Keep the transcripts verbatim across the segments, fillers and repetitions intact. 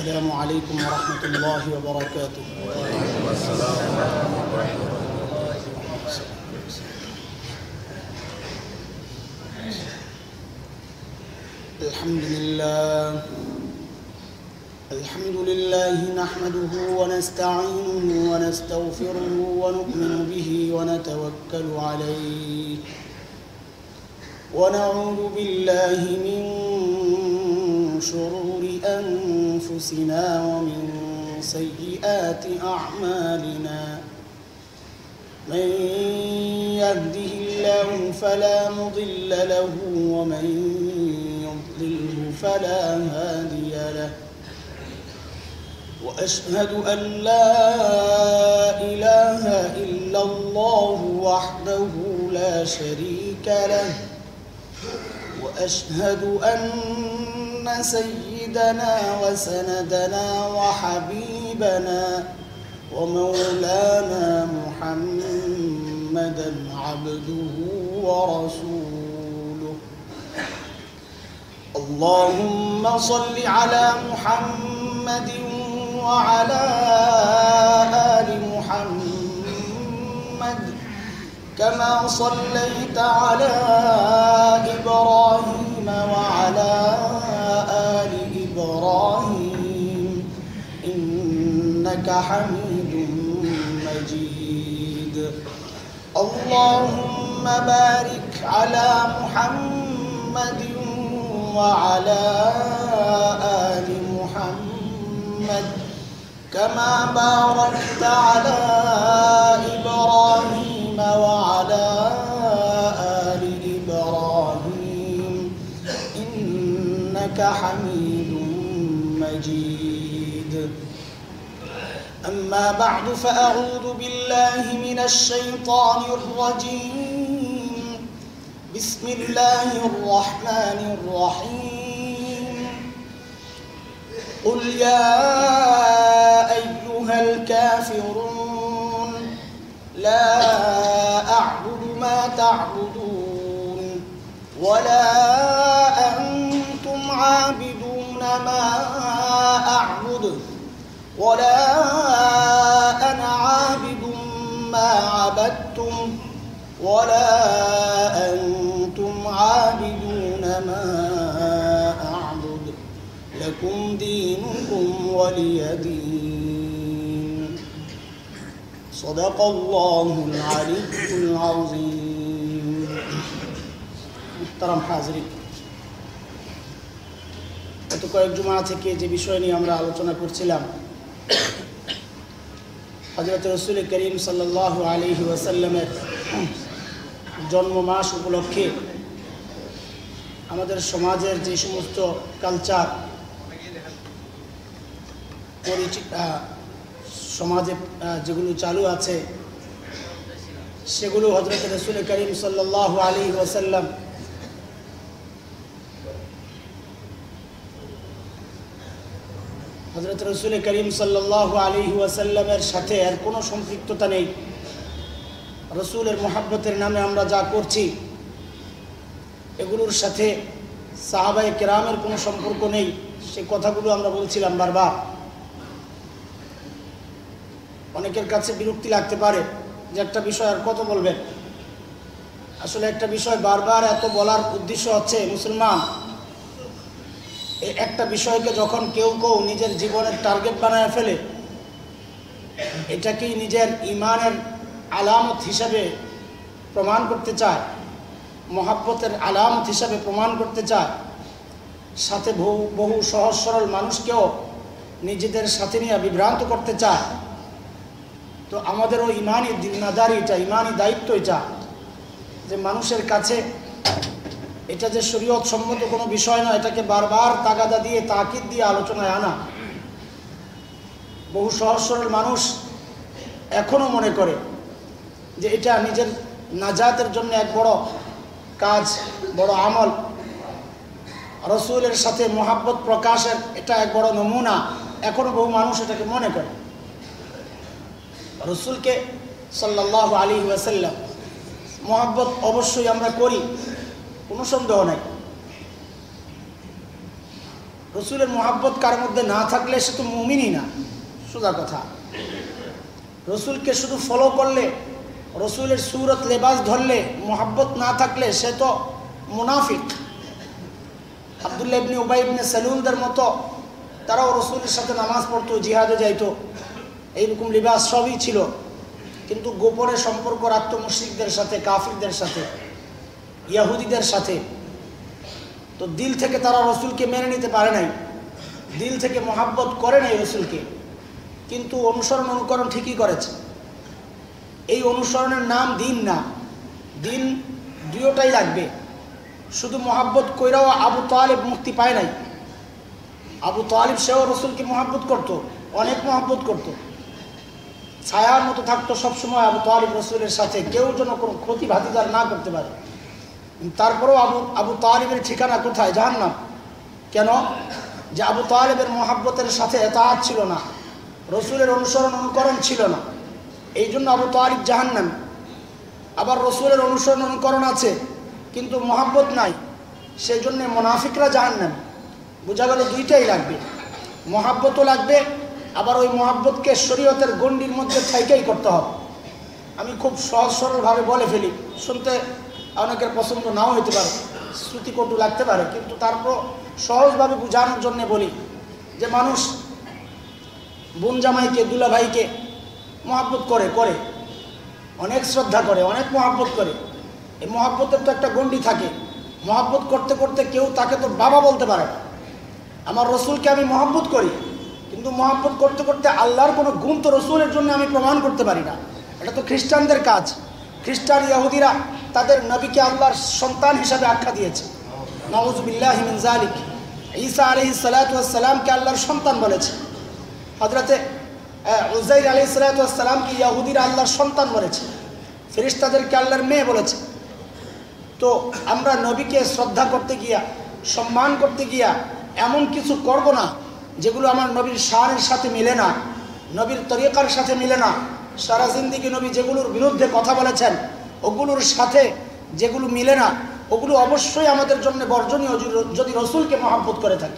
السلام عليكم ورحمة الله وبركاته. وعليكم السلام ورحمة الله وبركاته. الحمد لله الحمد لله نحمده ونستعينه ونستغفره ونؤمن به ونتوكل عليه ونعوذ بالله من شرور أنفسنا ومن سيئات أعمالنا. من يهده الله فلا مضل له ومن يضلله فلا هادي له. وأشهد أن لا إله إلا الله وحده لا شريك له. وأشهد أن سيدنا وسندنا وحبيبنا ومولانا محمدا عبده ورسوله. اللهم صل على محمد وعلى آل محمد كما صليت على إبراهيم وعلى آل إبراهيم إنك حميد مجيد. اللهم بارك على محمد وعلى آل محمد كما باركت على إبراهيم وعلى آل إبراهيم إنك حميد مجيد. أما بعد فأعوذ بالله من الشيطان الرجيم. بسم الله الرحمن الرحيم. قل يا أيها الكافرون لا أعبد ما تعبدون ولا أنتم عابدون ما أعبد ولا أنا عابد ما عبدتم ولا أنتم عابدون ما أعبد لكم دينكم ولي دين. صدق الله العلي العظيم. محترم حاضرين, গত কয়েক জুমা থেকে যে বিষয় নিয়ে আমরা আলোচনা করছিলাম, হযরত রাসূল করিম সাল্লাল্লাহু আলাইহি ওয়াসাল্লামের জন্ম মাস উপলক্ষে আমাদের সমাজের যে সমস্ত কালচার সমাজে যেগুলো চালু আছে সেগুলো হযরত রাসূল করিম সাল্লাল্লাহু আলাইহি ওয়াসাল্লাম হযরত রাসূল করিম সাল্লাল্লাহু আলাইহি ওয়াসাল্লামের সাথে আর কোনো সম্পৃক্ততা নেই। রাসূলের মহব্বতের নামে আমরা যা করছি এগুলোর সাথে সাহাবায়ে কেরামের কোনো সম্পর্ক নেই, সে কথাগুলো আমরা বলছিলাম বারবার। অনেকের কাছে বিরক্তি লাগতে পারে যে একটা বিষয় আর কত বলবেন। আসলে একটা বিষয় বারবার এত বলার উদ্দেশ্য হচ্ছে, মুসলমান এই একটা বিষয়কে যখন কেউ কেউ নিজের জীবনের টার্গেট বানায় ফেলে, এটাকেই নিজের ইমানের আলামত হিসাবে প্রমাণ করতে চায়, মহাব্বতের আলামত হিসাবে প্রমাণ করতে চায়, সাথে বহু বহু সহজ সরল মানুষকেও নিজেদের সাথে নিয়ে বিভ্রান্ত করতে চায়। তো আমাদেরও ইমানি জিম্মাদারি এটা, ইমানি দায়িত্ব এটা যে মানুষের কাছে এটা যে শরীয়ত সম্মত কোনো বিষয় না, এটাকে বারবার তাগাদা দিয়ে তাকিদ দিয়ে আলোচনায় আনা। বহু সহজ সরল মানুষ এখনও মনে করে যে এটা নিজের নাজাতের জন্য এক বড় কাজ, বড় আমল, রাসূলের সাথে মহাব্বত প্রকাশের এটা এক বড় নমুনা। এখনও বহু মানুষ এটাকে মনে করে। রাসূলকে সাল্লাল্লাহু আলাইহি ওয়াসাল্লাম মহাব্বত অবশ্যই আমরা করি, কোনো সন্দেহ নাই। রসুলের মোহাব্বত কার মধ্যে না থাকলে সে তো মুমিনই না, সোজা কথা। রসুলকে শুধু ফলো করলে, রসুলের সুরত লেবাস ধরলে, মোহাব্বত না থাকলে সে তো মুনাফিক। আব্দুল্লাহ ইবনে উবাই ইবনে সালুলদের মতো তারাও রসুলের সাথে নামাজ পড়তো, জিহাদে যাইতো, এইরকম লিবাস সবই ছিল, কিন্তু গোপনে সম্পর্ক রাখতো মুশরিকদের সাথে, কাফিরদের সাথে, ইয়াহুদিদের সাথে। তো দিল থেকে তারা রসুলকে মেনে নিতে পারে নাই, দিল থেকে মোহাব্বত করে নাই রসুলকে, কিন্তু অনুসরণ অনুকরণ ঠিকই করেছে। এই অনুসরণের নাম দিন না, দিন দুটোটাই লাগবে। শুধু মোহাব্বত কইরাও আবু তালিব মুক্তি পায় নাই। আবু তালিব সেও রসুলকে মোহাব্বত করত, অনেক মোহাব্বত করত, ছায়ার মতো থাকতো সবসময় আবু তালিব রসুলের সাথে, কেউ যেন কোনো ক্ষতি ভাতিদার না করতে পারে। তারপরেও আবু আবু তালিবের ঠিকানা কোথায়? জাহান্নাম। কেন? যে আবু তালিবের মোহাব্বতের সাথে এতাআত ছিল না, রসুলের অনুসরণ অনুকরণ ছিল না, এই জন্য আবু তালিব জাহান্নাম। আবার রসুলের অনুসরণ অনুকরণ আছে কিন্তু মোহাব্বত নাই, সেই জন্যে মুনাফিকরা জাহান্নাম। বোঝা গেল দুইটাই লাগবে, মোহাব্বতও লাগবে, আবার ওই মোহাব্বতকে শরীয়তের গণ্ডির মধ্যে থাইকেই করতে হবে। আমি খুব সহজ সরলভাবে বলে ফেলি, শুনতে অনেকের পছন্দ নাও হইতে পারে, শ্রুতিকটু লাগতে পারে, কিন্তু তারপর সহজভাবে বোঝানোর জন্য বলি যে মানুষ বোন জামাইকে, দুলা ভাইকে মোহাব্বত করে করে অনেক শ্রদ্ধা করে, অনেক মোহাব্বত করে। এই মোহাব্বতের তো একটা গণ্ডি থাকে, মোহাব্বত করতে করতে কেউ তাকে তো বাবা বলতে পারে না। আমার রসুলকে আমি মোহাব্বত করি, কিন্তু মোহাব্বত করতে করতে আল্লাহর কোনো গুণ তো রসুলের জন্য আমি প্রমাণ করতে পারি না। এটা তো খ্রিস্টানদের কাজ। খ্রিস্টান ইহুদিরা তাদের নবীকে আল্লাহর সন্তান হিসাবে আখ্যা দিয়েছে, নাউযু বিল্লাহি মিন যালিক। ঈসা আলাইহিস সালাতু ওয়াস সালামকে আল্লাহর সন্তান বলেছে, হযরতে উযাইর আলাইহিস সালাতু ওয়াস সালামকে ইহুদিরা আল্লাহর সন্তান বলেছে, ফেরেশতাদেরকে আল্লাহর মেয়ে বলেছে। তো আমরা নবীকে শ্রদ্ধা করতে গিয়া, সম্মান করতে গিয়া এমন কিছু করব না যেগুলো আমার নবীর শানের সাথে মিলে না, নবীর তরিকার সাথে মিলে না। সারা জিন্দিগি নবী যেগুলোর বিরুদ্ধে কথা বলেছেন, ওগুলোর সাথে যেগুলো মিলে না, ওগুলো অবশ্যই আমাদের জন্য বর্জনীয় যদি রসুলকে মহাব্বত করে থাকি।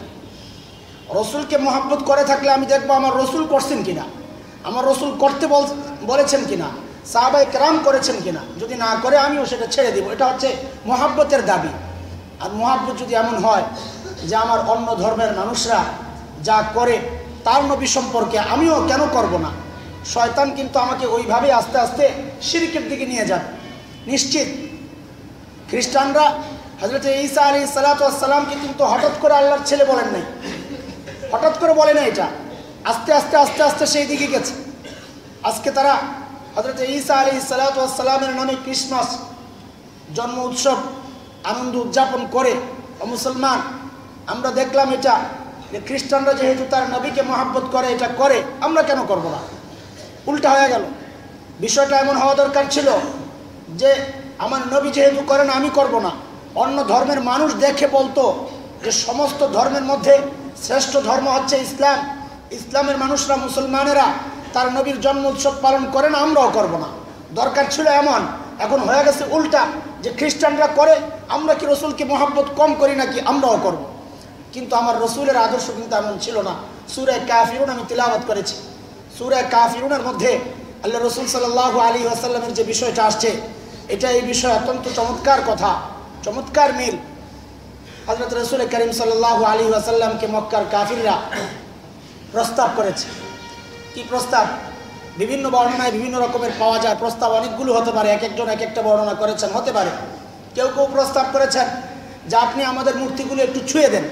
রসুলকে মহাব্বত করে থাকলে আমি দেখবো আমার রসুল করছেন কিনা, আমার রসুল করতে বলেছেন কিনা, সাহাবায়ে কেরাম করেছেন কিনা। যদি না করে আমিও সেটা ছেড়ে দিব। এটা হচ্ছে মহাব্বতের দাবি। আর মহাব্বত যদি এমন হয় যে আমার অন্য ধর্মের মানুষরা যা করে তার নবী সম্পর্কে আমিও কেন করব না, শয়তান কিন্তু আমাকে ওইভাবে আস্তে আস্তে শিরকের দিকে নিয়ে যাবে নিশ্চিত। খ্রিস্টানরা হযরত ঈসা আলাইহিস সালাতু ওয়াস সালামকে কিন্তু হঠাৎ করে আল্লাহর ছেলে বলেন নাই, হঠাৎ করে বলে না, এটা আস্তে আস্তে আস্তে আস্তে সেই দিকে গেছে। আজকে তারা হযরত ঈসা আলাইহিস সালাতু ওয়াস সালামের নামে ক্রিসমাস জন্ম উৎসব আনন্দ উদযাপন করে। ও মুসলমান, আমরা দেখলাম এটা যে খ্রিস্টানরা যেহেতু তার নবীকে মহাব্বত করে, এটা করে, আমরা কেন করব না? উল্টা হয়ে গেল। বিষয়টা এমন হওয়া দরকার ছিল যে আমার নবী যেহেতু করেন আমি করব না। অন্য ধর্মের মানুষ দেখে বলতো যে সমস্ত ধর্মের মধ্যে শ্রেষ্ঠ ধর্ম হচ্ছে ইসলাম, ইসলামের মানুষরা, মুসলমানেরা তার নবীর জন্ম উৎসব পালন করেন, আমরাও করব না। দরকার ছিল এমন। এখন হয়ে গেছে উল্টা, যে খ্রিস্টানরা করে, আমরা কি রসুলকে মহাব্বত কম করি নাকি, আমরাও করব। কিন্তু আমার রসুলের আদর্শ কিন্তু এমন ছিল না। সূরা কাফিরুন আমি তিলাওয়াত করেছি। সূরা কাফিরুনের মধ্যে আল্লাহ রসুল সাল্লাল্লাহু আলাইহি ওয়াসাল্লামের যে বিষয়টা আসছে, এটা এই বিষয় অত্যন্ত চমৎকার কথা, চমৎকার মিল। হযরত রাসূল করিম সাল্লাল্লাহু আলাইহি ওয়াসাল্লামকে মক্কার কাফিররা প্রস্তাব করেছে। কি প্রস্তাব? বিভিন্ন বর্ণনায় বিভিন্ন রকমের পাওয়া যায়। প্রস্তাব অনেকগুলো হতে পারে, এক একজন এক একটা বর্ণনা করেছেন, হতে পারে। কেউ কেউ প্রস্তাব করেছেন যে আপনি আমাদের মূর্তিগুলো একটু ছুঁয়ে দেন,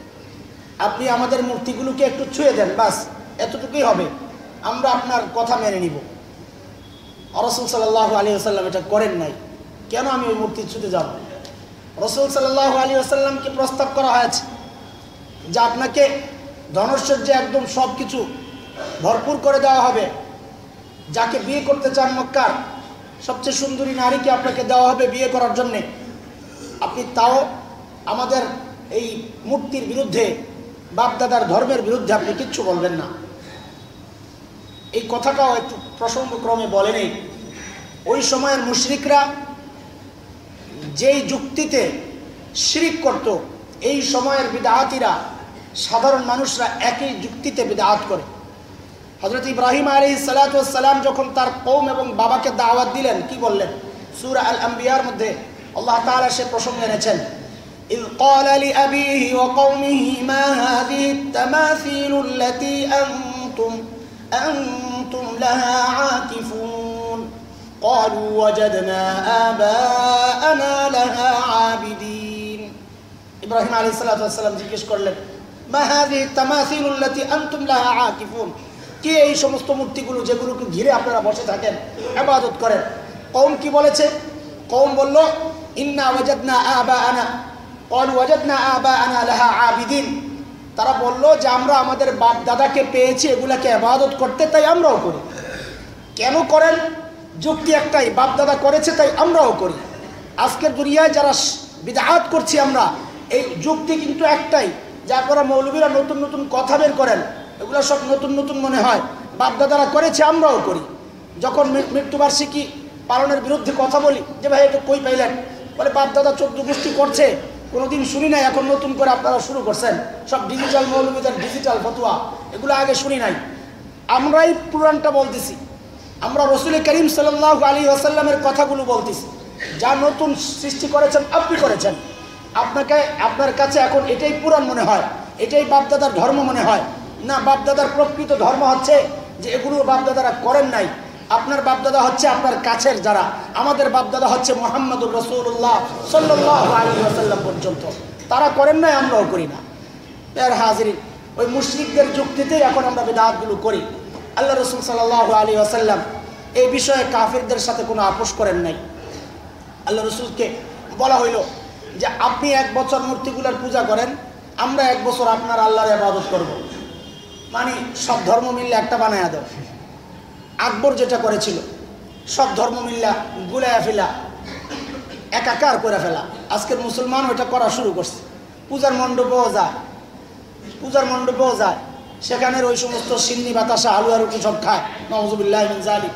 আপনি আমাদের মূর্তিগুলোকে একটু ছুঁয়ে দেন, বাস এতটুকুই হবে, আমরা আপনার কথা মেনে নিব। রাসূল সাল্লাল্লাহু আলাইহি ওয়াসাল্লাম এটা করেন নাই। কেন আমি ওই মূর্তি ছুঁতে যাব? রাসূল সাল্লাল্লাহু আলাইহি ওয়াসাল্লামকে প্রস্তাব করা হয়েছে যে আপনাকে ধনৈশ্বর্যে একদম সব কিছু ভরপুর করে দেওয়া হবে, যাকে বিয়ে করতে চান মক্কার সবচেয়ে সুন্দরী নারীকে আপনাকে দেওয়া হবে বিয়ে করার জন্যে। আপনি তাও আমাদের এই মূর্তির বিরুদ্ধে, বাপদাদার ধর্মের বিরুদ্ধে আপনি কিচ্ছু বলবেন না। এই কথাটাও একটু প্রসঙ্গক্রমে বলেনি। ওই সময়ের মুশরিকরা যেই যুক্তিতে শিরিক করত, এই সময়ের বিদআতীরা সাধারণ মানুষরা একই যুক্তিতে বিদআত করে। হযরত ইব্রাহিম আলাইহিস সালাতু ওয়াস সালাম যখন তার কওম এবং বাবাকে দাওয়াত দিলেন কি বললেন? সূরা আল আম্বিয়ার মধ্যে আল্লাহ তাআলা সে প্রসঙ্গ এনেছেন, إذ قال لأبيه وقومه ما هذه التماثيل التي أنتم أنتم لها عاكفون قالوا وجدنا آباءنا لها عابدين। ইব্রাহিম আলাইহিস সালাতু ওয়াস সালাম জিজ্ঞেস করলেন, মা হাযিহি التماثيل التي أنتم لها عاكفون, কি এই সমস্ত মূর্তিগুলো যেগুলোকে ঘিরে আপনারা বসে থাকেন ইবাদত করেন? কওম কি বলেছে? কওম বলল, ইন্না ওয়াজাদনা আবাআনা ক্বালু ওয়াজাদনা আবাআনা লাহা আবিদিন। তারা বলল যে আমরা আমাদের বাপ দাদাকে পেয়েছি এগুলাকে ইবাদত করতে, তাই আমরাও করি। কেন করেন? যুক্তি একটাই, বাপ দাদা করেছে তাই আমরাও করি। আজকের দুনিয়ায় যারা বিদআত করছি আমরা, এই যুক্তি কিন্তু একটাই, যে আপনারা মৌলবীরা নতুন নতুন কথা বের করেন, এগুলো সব নতুন নতুন মনে হয়, বাপ দাদারা করেছে আমরাও করি। যখন মৃত্যুবার্ষিকী পালনের বিরুদ্ধে কথা বলি, যে ভাই এটা কই পাইলেন, বলে বাপ দাদা চোদ্দ গোষ্ঠী করছে, কোনোদিন শুনি নাই, এখন নতুন করে আপনারা শুরু করছেন, সব ডিজিটাল মৌলবীদের ডিজিটাল ফতোয়া, এগুলো আগে শুনি নাই। আমরাই পুরাণটা বলতেছি, আমরা রসুল করিম সাল্লাল্লাহু আলাইহি ওয়াসাল্লামের কথাগুলো বলতেছি। যা নতুন সৃষ্টি করেছেন আপনি করেছেন, আপনাকে আপনার কাছে এখন এটাই পুরাণ মনে হয়, এটাই বাপদাদার ধর্ম মনে হয়। না, বাপদাদার প্রকৃত ধর্ম হচ্ছে যে এগুলো বাপদাদারা করেন নাই। আপনার বাপদাদা হচ্ছে আপনার কাছের যারা, আমাদের বাপদাদা হচ্ছে মুহাম্মদুর রাসূলুল্লাহ সাল্লাল্লাহু আলাইহি ওয়াসাল্লাম পর্যন্ত, তারা করেন নাই, আমরাও করি না। এর হাজিরিন, ওই মুশরিকদের যুক্তিতেই এখন আমরা বিদআতগুলো করি। আল্লাহ রাসূল সাল্লাল্লাহু আলাইহি ওয়াসাল্লাম এই বিষয়ে কাফিরদের সাথে কোনো আপোষ করেন নাই। আল্লাহ রাসূলকে বলা হইল যে আপনি এক বছর মূর্তিগুলোর পূজা করেন, আমরা এক বছর আপনার আল্লাহর ইবাদত করব। মানে সব ধর্ম মিললে একটা বানায়া দাও। আকবর যেটা করেছিল, সব ধর্ম মিল্লা গুলায়া ফেলা, একাকার করে ফেলা। আজকের মুসলমান ওইটা করা শুরু করছে। পূজার মণ্ডপেও যায়, পূজার মণ্ডপেও যায়, সেখানের ওই সমস্ত সিন্নি বাতাসা আলুয়া রুটি সব খায়, নাউযুবিল্লাহি মিন যালিক,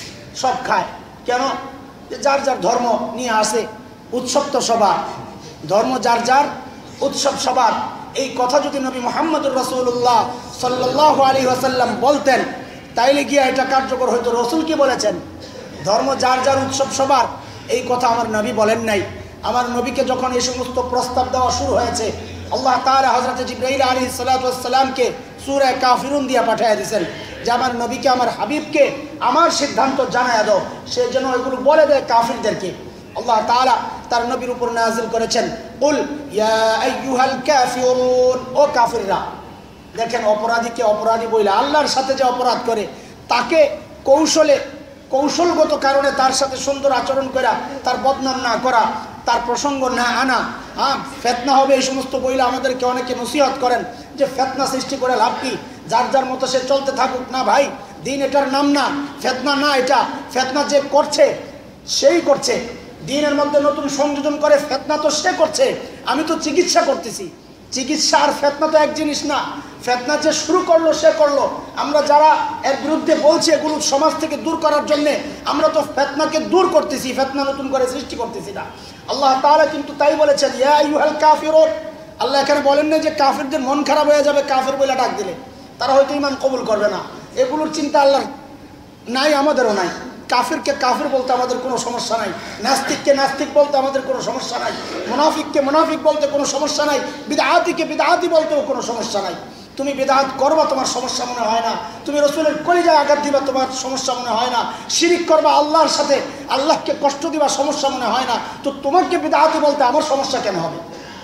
সব খায়। কেন? যে যার যার ধর্ম নিয়ে আসে, উৎসব তো সবার, ধর্ম যার যার, উৎসব সবার। এই কথা যদি নবী মুহাম্মদুর রাসূলুল্লাহ সাল্লাল্লাহু আলাইহি ওয়াসাল্লাম বলতেন, তাইলে গিয়ে এটা কার্যকর হয়তো। রসুল কি বলেছেন? ধর্ম যার যার, উৎসব সবার। এই কথা আমার নবী বলেন নাই। আমার নবীকে যখন এই সমস্ত প্রস্তাব দেওয়া শুরু হয়েছে, আল্লাহ তাআলা হযরত জিবরাইল আলাইহিস সালাতু ওয়াস সালামকে সূরা কাফিরুন দিয়া পাঠিয়ে দিয়েছেন যে আমার নবীকে, আমার হাবিবকে আমার সিদ্ধান্ত জানায়া দাও, সে যেন এগুলো বলে দেয় কাফিরদেরকে। আল্লাহ তাআলা তার নবীর উপর নাযিল করেছেন, কুল ইয়া আইয়ুহাল কাফিরুন, ও কাফিররা। দেখেন, অপরাধীকে অপরাধী বইলে, আল্লাহর সাথে যে অপরাধ করে তাকে কৌশলে কৌশলগত কারণে তার সাথে সুন্দর আচরণ করা, তার বদনাম না করা, তার প্রসঙ্গ না আনা। হ্যাঁ, ফেতনা হবে এই সমস্ত বইলে আমাদেরকে অনেকে নসিহত করেন যে ফেতনা সৃষ্টি করে লাভ কি, যার যার মতো সে চলতে থাকুক। না ভাই, দিন এটার নাম না, ফেতনা না এটা। ফেতনা যে করছে সেই করছে, দিনের মধ্যে নতুন সংযোজন করে, ফেতনা তো সে করছে, আমি তো চিকিৎসা করতেছি। চিকিৎসা আর ফেতনা তো এক জিনিস না। ফেতনা যে শুরু করলো সে করলো, আমরা যারা এর বিরুদ্ধে বলছি এগুলো সমাজ থেকে দূর করার জন্যে, আমরা তো ফেতনাকে দূর করতেছি, ফেতনা নতুন করে সৃষ্টি করতেছি না। আল্লাহ তাআলা কিন্তু তাই বলেছেন, ইয়া আইয়ুহাল কাফিরুন। আল্লাহ এখানে বলেন না যে কাফিরদের মন খারাপ হয়ে যাবে কাফির বলে ডাক দিলে, তারা হয়তো ঈমান কবুল করবে না, এগুলোর চিন্তা আল্লাহর নাই, আমাদেরও নাই। কাফিরকে কাফির বলতে আমাদের কোনো সমস্যা নাই, নাস্তিককে নাস্তিক বলতে আমাদের কোনো সমস্যা নাই, মুনাফিককে মুনাফিক বলতে কোনো সমস্যা নাই, বিদআতিকে বিদআতি বলতেও কোনো সমস্যা নাই। তুমি বিদআত করবা তোমার সমস্যা মনে হয় না, তুমি রসুলের কলিজায় আঘাত দিবা তোমার সমস্যা মনে হয় না, শিরিক করবা আল্লাহর সাথে, আল্লাহকে কষ্ট দিবা সমস্যা মনে হয় না, তো তোমাকে বিদআতি বলতে আমার সমস্যা কেন হবে?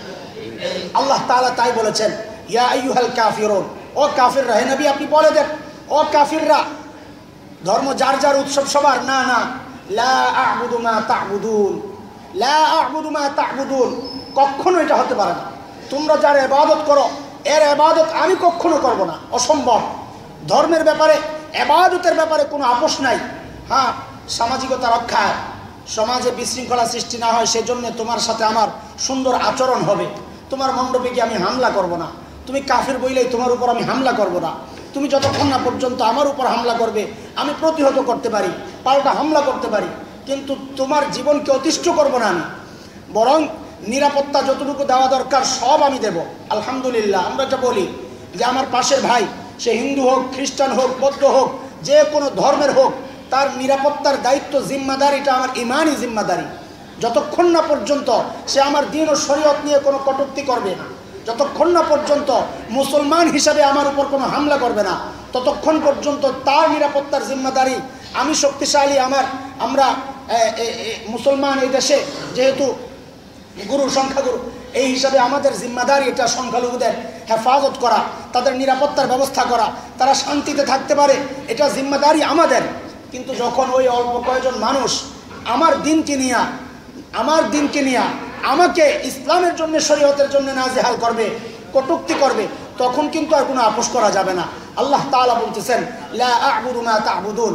আল্লাহ তাআলা তাই বলেছেন, ইয়া আইয়ুহাল কাফিরুন, ও কাফিররা। হে নবী আপনি বলে দেন, ও কাফিররা, ধর্ম যার যার, উৎসব সবার। না না, লা আ'বুদু মা তা'বুদুন, লা আ'বুদু মা তা'বুদুন, কখনো এটা হতে পারে না। তোমরা যার ইবাদত করো এর ইবাদত আমি কখনো করব না, অসম্ভব। ধর্মের ব্যাপারে, ইবাদতের ব্যাপারে কোনো আপোষ নাই। হ্যাঁ, সামাজিকতা রক্ষায়, সমাজে বিশৃঙ্খলা সৃষ্টি না হয় সেজন্য তোমার সাথে আমার সুন্দর আচরণ হবে। তোমার মণ্ডপে গিয়ে আমি হামলা করব না, তুমি কাফির বইলেই তোমার উপর আমি হামলা করব না। তুমি যতক্ষণ না পর্যন্ত আমার উপর হামলা করবে আমি প্রতিহত করতে পারি, পাল্টা হামলা করতে পারি, কিন্তু তোমার জীবনকে অতিষ্ঠ করব না আমি। বরং নিরাপত্তা যতটুকু দেওয়া দরকার সব আমি দেব। আলহামদুলিল্লাহ, আমরা এটা বলি যে আমার পাশের ভাই, সে হিন্দু হোক, খ্রিস্টান হোক, বৌদ্ধ হোক, যে কোনো ধর্মের হোক, তার নিরাপত্তার দায়িত্ব, জিম্মাদারিটা আমার ইমানই জিম্মাদারি। যতক্ষণ না পর্যন্ত সে আমার দিন ও শরীয়ত নিয়ে কোনো কটূক্তি করবে না, যতক্ষণ না পর্যন্ত মুসলমান হিসাবে আমার উপর কোনো হামলা করবে না, ততক্ষণ পর্যন্ত তার নিরাপত্তার জিম্মাদারি আমি শক্তিশালী। আমার আমরা মুসলমান এই দেশে যেহেতু গুরু সংখ্যাগুরু, এই হিসাবে আমাদের জিম্মাদারি এটা সংখ্যালঘুদের হেফাজত করা, তাদের নিরাপত্তার ব্যবস্থা করা, তারা শান্তিতে থাকতে পারে, এটা জিম্মাদারি আমাদের। কিন্তু যখন ওই অল্প কয়েকজন মানুষ আমার দিনকে নিয়ে আমার দিনকে নিয়ে আমাকে ইসলামের জন্য, শরীয়তের জন্য নাজেহাল করবে, কটূক্তি করবে, তখন কিন্তু আর কোনো আপোষ করা যাবে না। আল্লাহ তাআলা বলতেছেন, লা আ'বুদু মা তা'বুদুন।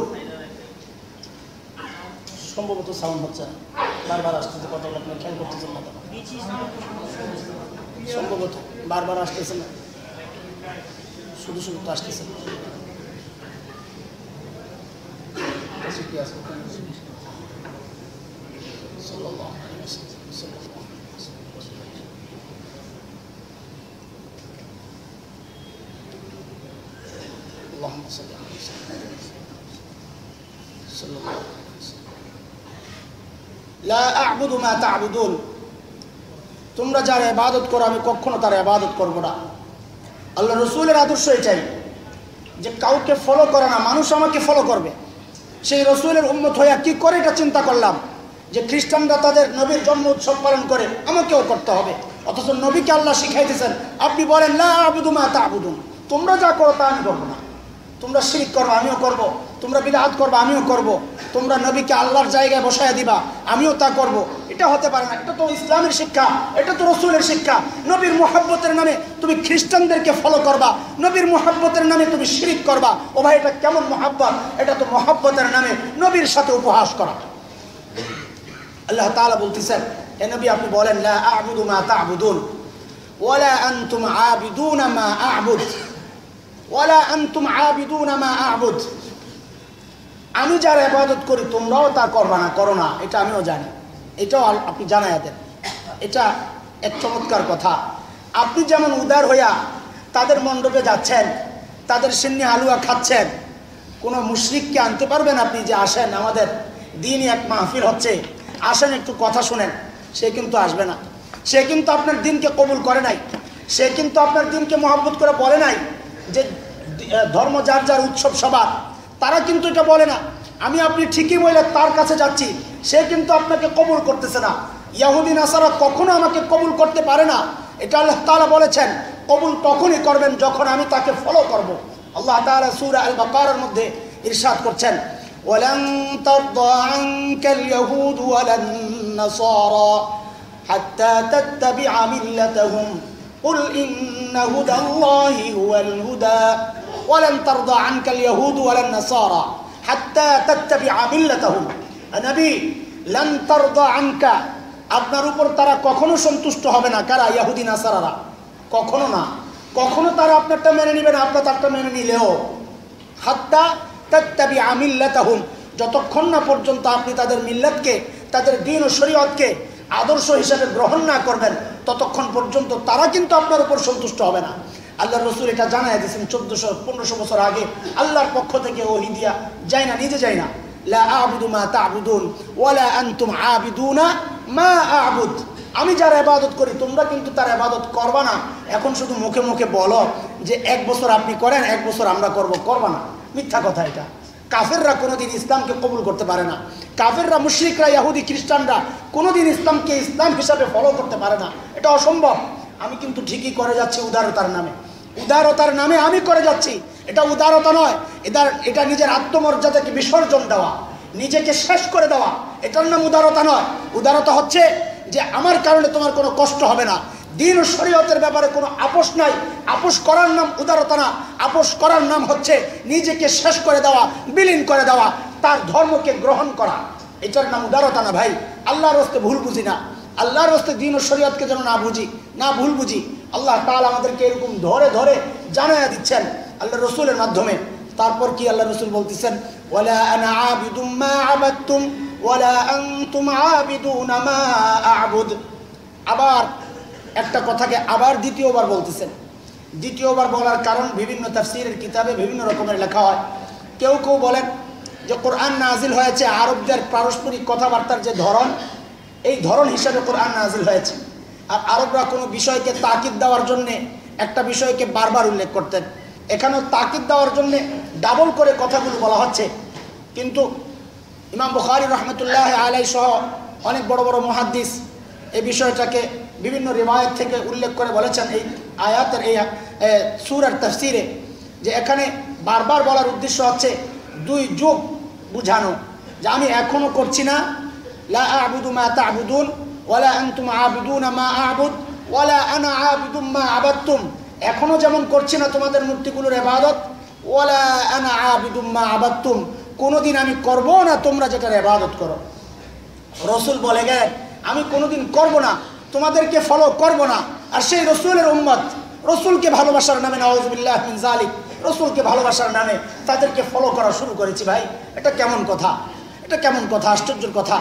সম্ভবত সাউন্ড হচ্ছে বারবার আসতেছে, কথা আপনি খেয়াল করতেছেন না? সম্ভবত বারবার আসতেছে না, শুধু শুধু তো আসতেছে না। লা আ'বুদু মা তা'বুদুন, তোমরা যারা ইবাদত করো আমি কখনো তার ইবাদত করব না। আল্লাহ রসুলের আদর্শ এটাই যে কাউকে ফলো করে না, মানুষ আমাকে ফলো করবে। সেই রসুলের উম্মত হইয়া কি করে এটা চিন্তা করলাম যে খ্রিস্টানরা তাদের নবীর জন্ম উৎসব পালন করে, আমাকেও করতে হবে। অথচ নবীকে আল্লাহ শিখাইতেছেন, আপনি বলেন লা আ'বুদু মা তা'বুদুন, তোমরা যা করো তা আমি করবো না। তোমরা শিরক করবে, আমিও করব। তোমরা বিদআত করবে, আমিও করব। তোমরা নবীকে আল্লাহর জায়গায় বসায় দিবা, আমিও তা করব। এটা হতে পারে না। এটা তো ইসলামের শিক্ষা, এটা তো রসুলের শিক্ষা। নবীর মুহাব্বতের নামে তুমি খ্রিস্টানদেরকে ফলো করবা, নবীর মুহাব্বতের নামে তুমি শিরক করবা। ও ভাই, এটা কেমন মুহাব্বত? এটা তো মুহাব্বতের নামে নবীর সাথে উপহাস করা। আল্লাহ তাআলা বলতেছেন, হে নবী আপনি বলেন লা আ'বুদু মা তা'বুদুন ওয়ালা আনতুম আবিদুনা মা আ'বুদ ওয়ালা আনতুম আবিদুনা মা আ'বুদ। আমি যার ইবাদত করি তোমরাও তা করবা না, করো না, এটা আমিও জানি। এটাও আপনি জানাইয়া দেন। এটা এক চমৎকার কথা। আপনি যেমন উদার হইয়া তাদের মণ্ডপে যাচ্ছেন, তাদের সিন্নি হালুয়া খাচ্ছেন, কোনো মুশরিককে আনতে পারবেন আপনি যে আসেন আমাদের দিনই এক মাহফিল হচ্ছে, আসেন একটু কথা শুনেন? সে কিন্তু আসবে না। সে কিন্তু আপনার দিনকে কবুল করে নাই, সে কিন্তু আপনার দিনকে মহব্বত করে বলে নাই যে ধর্ম যার যার উৎসব সবার। তারা কিন্তু এটা বলে না। আমি আপনি ঠিকই বলে তার কাছে যাচ্ছি, সে কিন্তু আপনাকে কবুল করতেছে না। ইহুদি নাসারা কখনো আমাকে কবুল করতে পারে না। এটা আল্লাহ তাআলা বলেছেন, কবুল তখনই করবেন যখন আমি তাকে ফলো করব। আল্লাহ তাআলা সূরা আল বাকারার মধ্যে ইরশাদ করছেন, ওয়ালান তারদা আনকাল ইয়াহুদ ওয়ালান নাসারা হাত্তা তাত্তাবিআ মিল্লাতাহুম কুল ইন্না হুদাল্লাহি হুয়াল হুদা ওয়ালান তারদা আনকাল ইয়াহুদ ওয়ালান নাসারা হাত্তা তাত্তাবিআ মিল্লাতাহুম। নবী, লান তারদা আনকা, আপনার উপর তারা কখনো সন্তুষ্ট হবে না। কারা? ইহুদি নাসারারা। কখনো না, কখনো তারা আপনারটা মেনে নেবে না, আপনার তারটা মেনে নিলেও। হাত্তা তাত্তাবিআ মিল্লাতাহুম, যতক্ষণ না পর্যন্ত আপনি তাদের মিল্লাতকে, তাদের দ্বীন ও শরীয়তকে আদর্শ হিসাবে গ্রহণ না করবেন, ততক্ষণ পর্যন্ত তারা কিন্তু আপনার উপর সন্তুষ্ট হবে না। আল্লাহ রসুল এটা জানাই দিয়েছেন চোদ্দশো পনেরোশো বছর আগে আল্লাহর পক্ষ থেকে ওহী দিয়া যায় না, নিজে যায় না। লা আ'বুদু মা তা'বুদুন ওয়ালা আনতুম আবিদুনা মা আ'বুদ। আমি যার ইবাদত করি তোমরা কিন্তু তার ইবাদত করবা না। এখন শুধু মুখে মুখে বলো যে এক বছর আপনি করেন, এক বছর আমরা করব, করবা না। মিথ্যা কথা এটা। কাফেররা কোনোদিন ইসলামকে কবুল করতে পারে না। কাফেররা, মুশরিকরা, ইহুদি খ্রিস্টানরা কোনোদিন ইসলামকে ইসলাম হিসাবে ফলো করতে পারে না। এটা অসম্ভব। আমি কিন্তু ঠিকই করে যাচ্ছি উদারতার নামে, উদারতার নামে আমি করে যাচ্ছি। এটা উদারতা নয়, এটা এটা নিজের আত্মমর্যাদাকে বিসর্জন দেওয়া, নিজেকে শেষ করে দেওয়া। এটার নাম উদারতা নয়। উদারতা হচ্ছে যে আমার কারণে তোমার কোনো কষ্ট হবে না, দ্বীন ও শরীয়তের ব্যাপারে কোনো আপোষ নাই। আপোষ করার নাম উদারতা না। আপোষ করার নাম হচ্ছে নিজেকে শেষ করে দেওয়া, বিলীন করে দেওয়া, তার ধর্মকে গ্রহণ করা। এটার নাম উদারতা না ভাই। আল্লাহর রাস্তে ভুল বুঝি না, আল্লাহর রাস্তে দ্বীন ও শরীয়তকে যেন না বুঝি, না ভুল বুঝি। আল্লাহ তাআলা আমাদেরকে এরকম ধরে ধরে জানায়া দিচ্ছেন আল্লাহ রসুলের মাধ্যমে। তারপর কি আল্লাহ রসুল বলতেছেন, ওয়ালা আনা আবিদুম মা আবাদতুম ওয়ালা আনতুম আবিদুনা মা আ'বুদ। আবার একটা কথাকে আবার দ্বিতীয়বার বলতেছেন। দ্বিতীয়বার বলার কারণ বিভিন্ন তাফসীরের কিতাবে বিভিন্ন রকমের লেখা হয়। কেউ কেউ বলেন যে কোরআন নাজিল হয়েছে আরবদের পারস্পরিক কথাবার্তার যে ধরন, এই ধরন হিসাবে কোরআন নাজিল হয়েছে। আর আরবরা কোনো বিষয়কে তাকিদ দেওয়ার জন্যে একটা বিষয়কে বারবার উল্লেখ করতেন, এখানেও তাকিদ দেওয়ার জন্যে ডাবল করে কথাগুলো বলা হচ্ছে। কিন্তু ইমাম বুখারী রহমতুল্লাহ আলাইহি সহ অনেক বড় বড় মুহাদ্দিস এই বিষয়টাকে বিভিন্ন রিওয়ায়াত থেকে উল্লেখ করে বলেছেন এই আয়াতের এই সূরার তাফসীরে, যে এখানে বারবার বলার উদ্দেশ্য হচ্ছে দুই যুগ বুঝানো, যে আমি এখনও করছি না, লা আ'বুদু মা তা'বুদুন ওয়ালা আনতুম আ'বুদুনা মা আ'বুদ ওয়ালা আনা আ'বুদু মা আবাদতুম, এখনও যেমন করছি না তোমাদের মূর্তিগুলোর ইবাদত, ওয়ালা আনা আ'বুদু মা আবাদতুম, কোনোদিন আমি করবো না তোমরা যেটার ইবাদত করো। রসুল বলে গেলেন আমি কোনোদিন করব না, তোমাদেরকে ফলো করব না। আর সেই রসুলের উম্মত রসুলকে ভালোবাসার নামে, নাউযুবিল্লাহ মিন যালিক, রসুলকে ভালোবাসার নামে তাদেরকে ফলো করা শুরু করেছি। ভাই এটা কেমন কথা, এটা কেমন কথা, আশ্চর্যের কথা।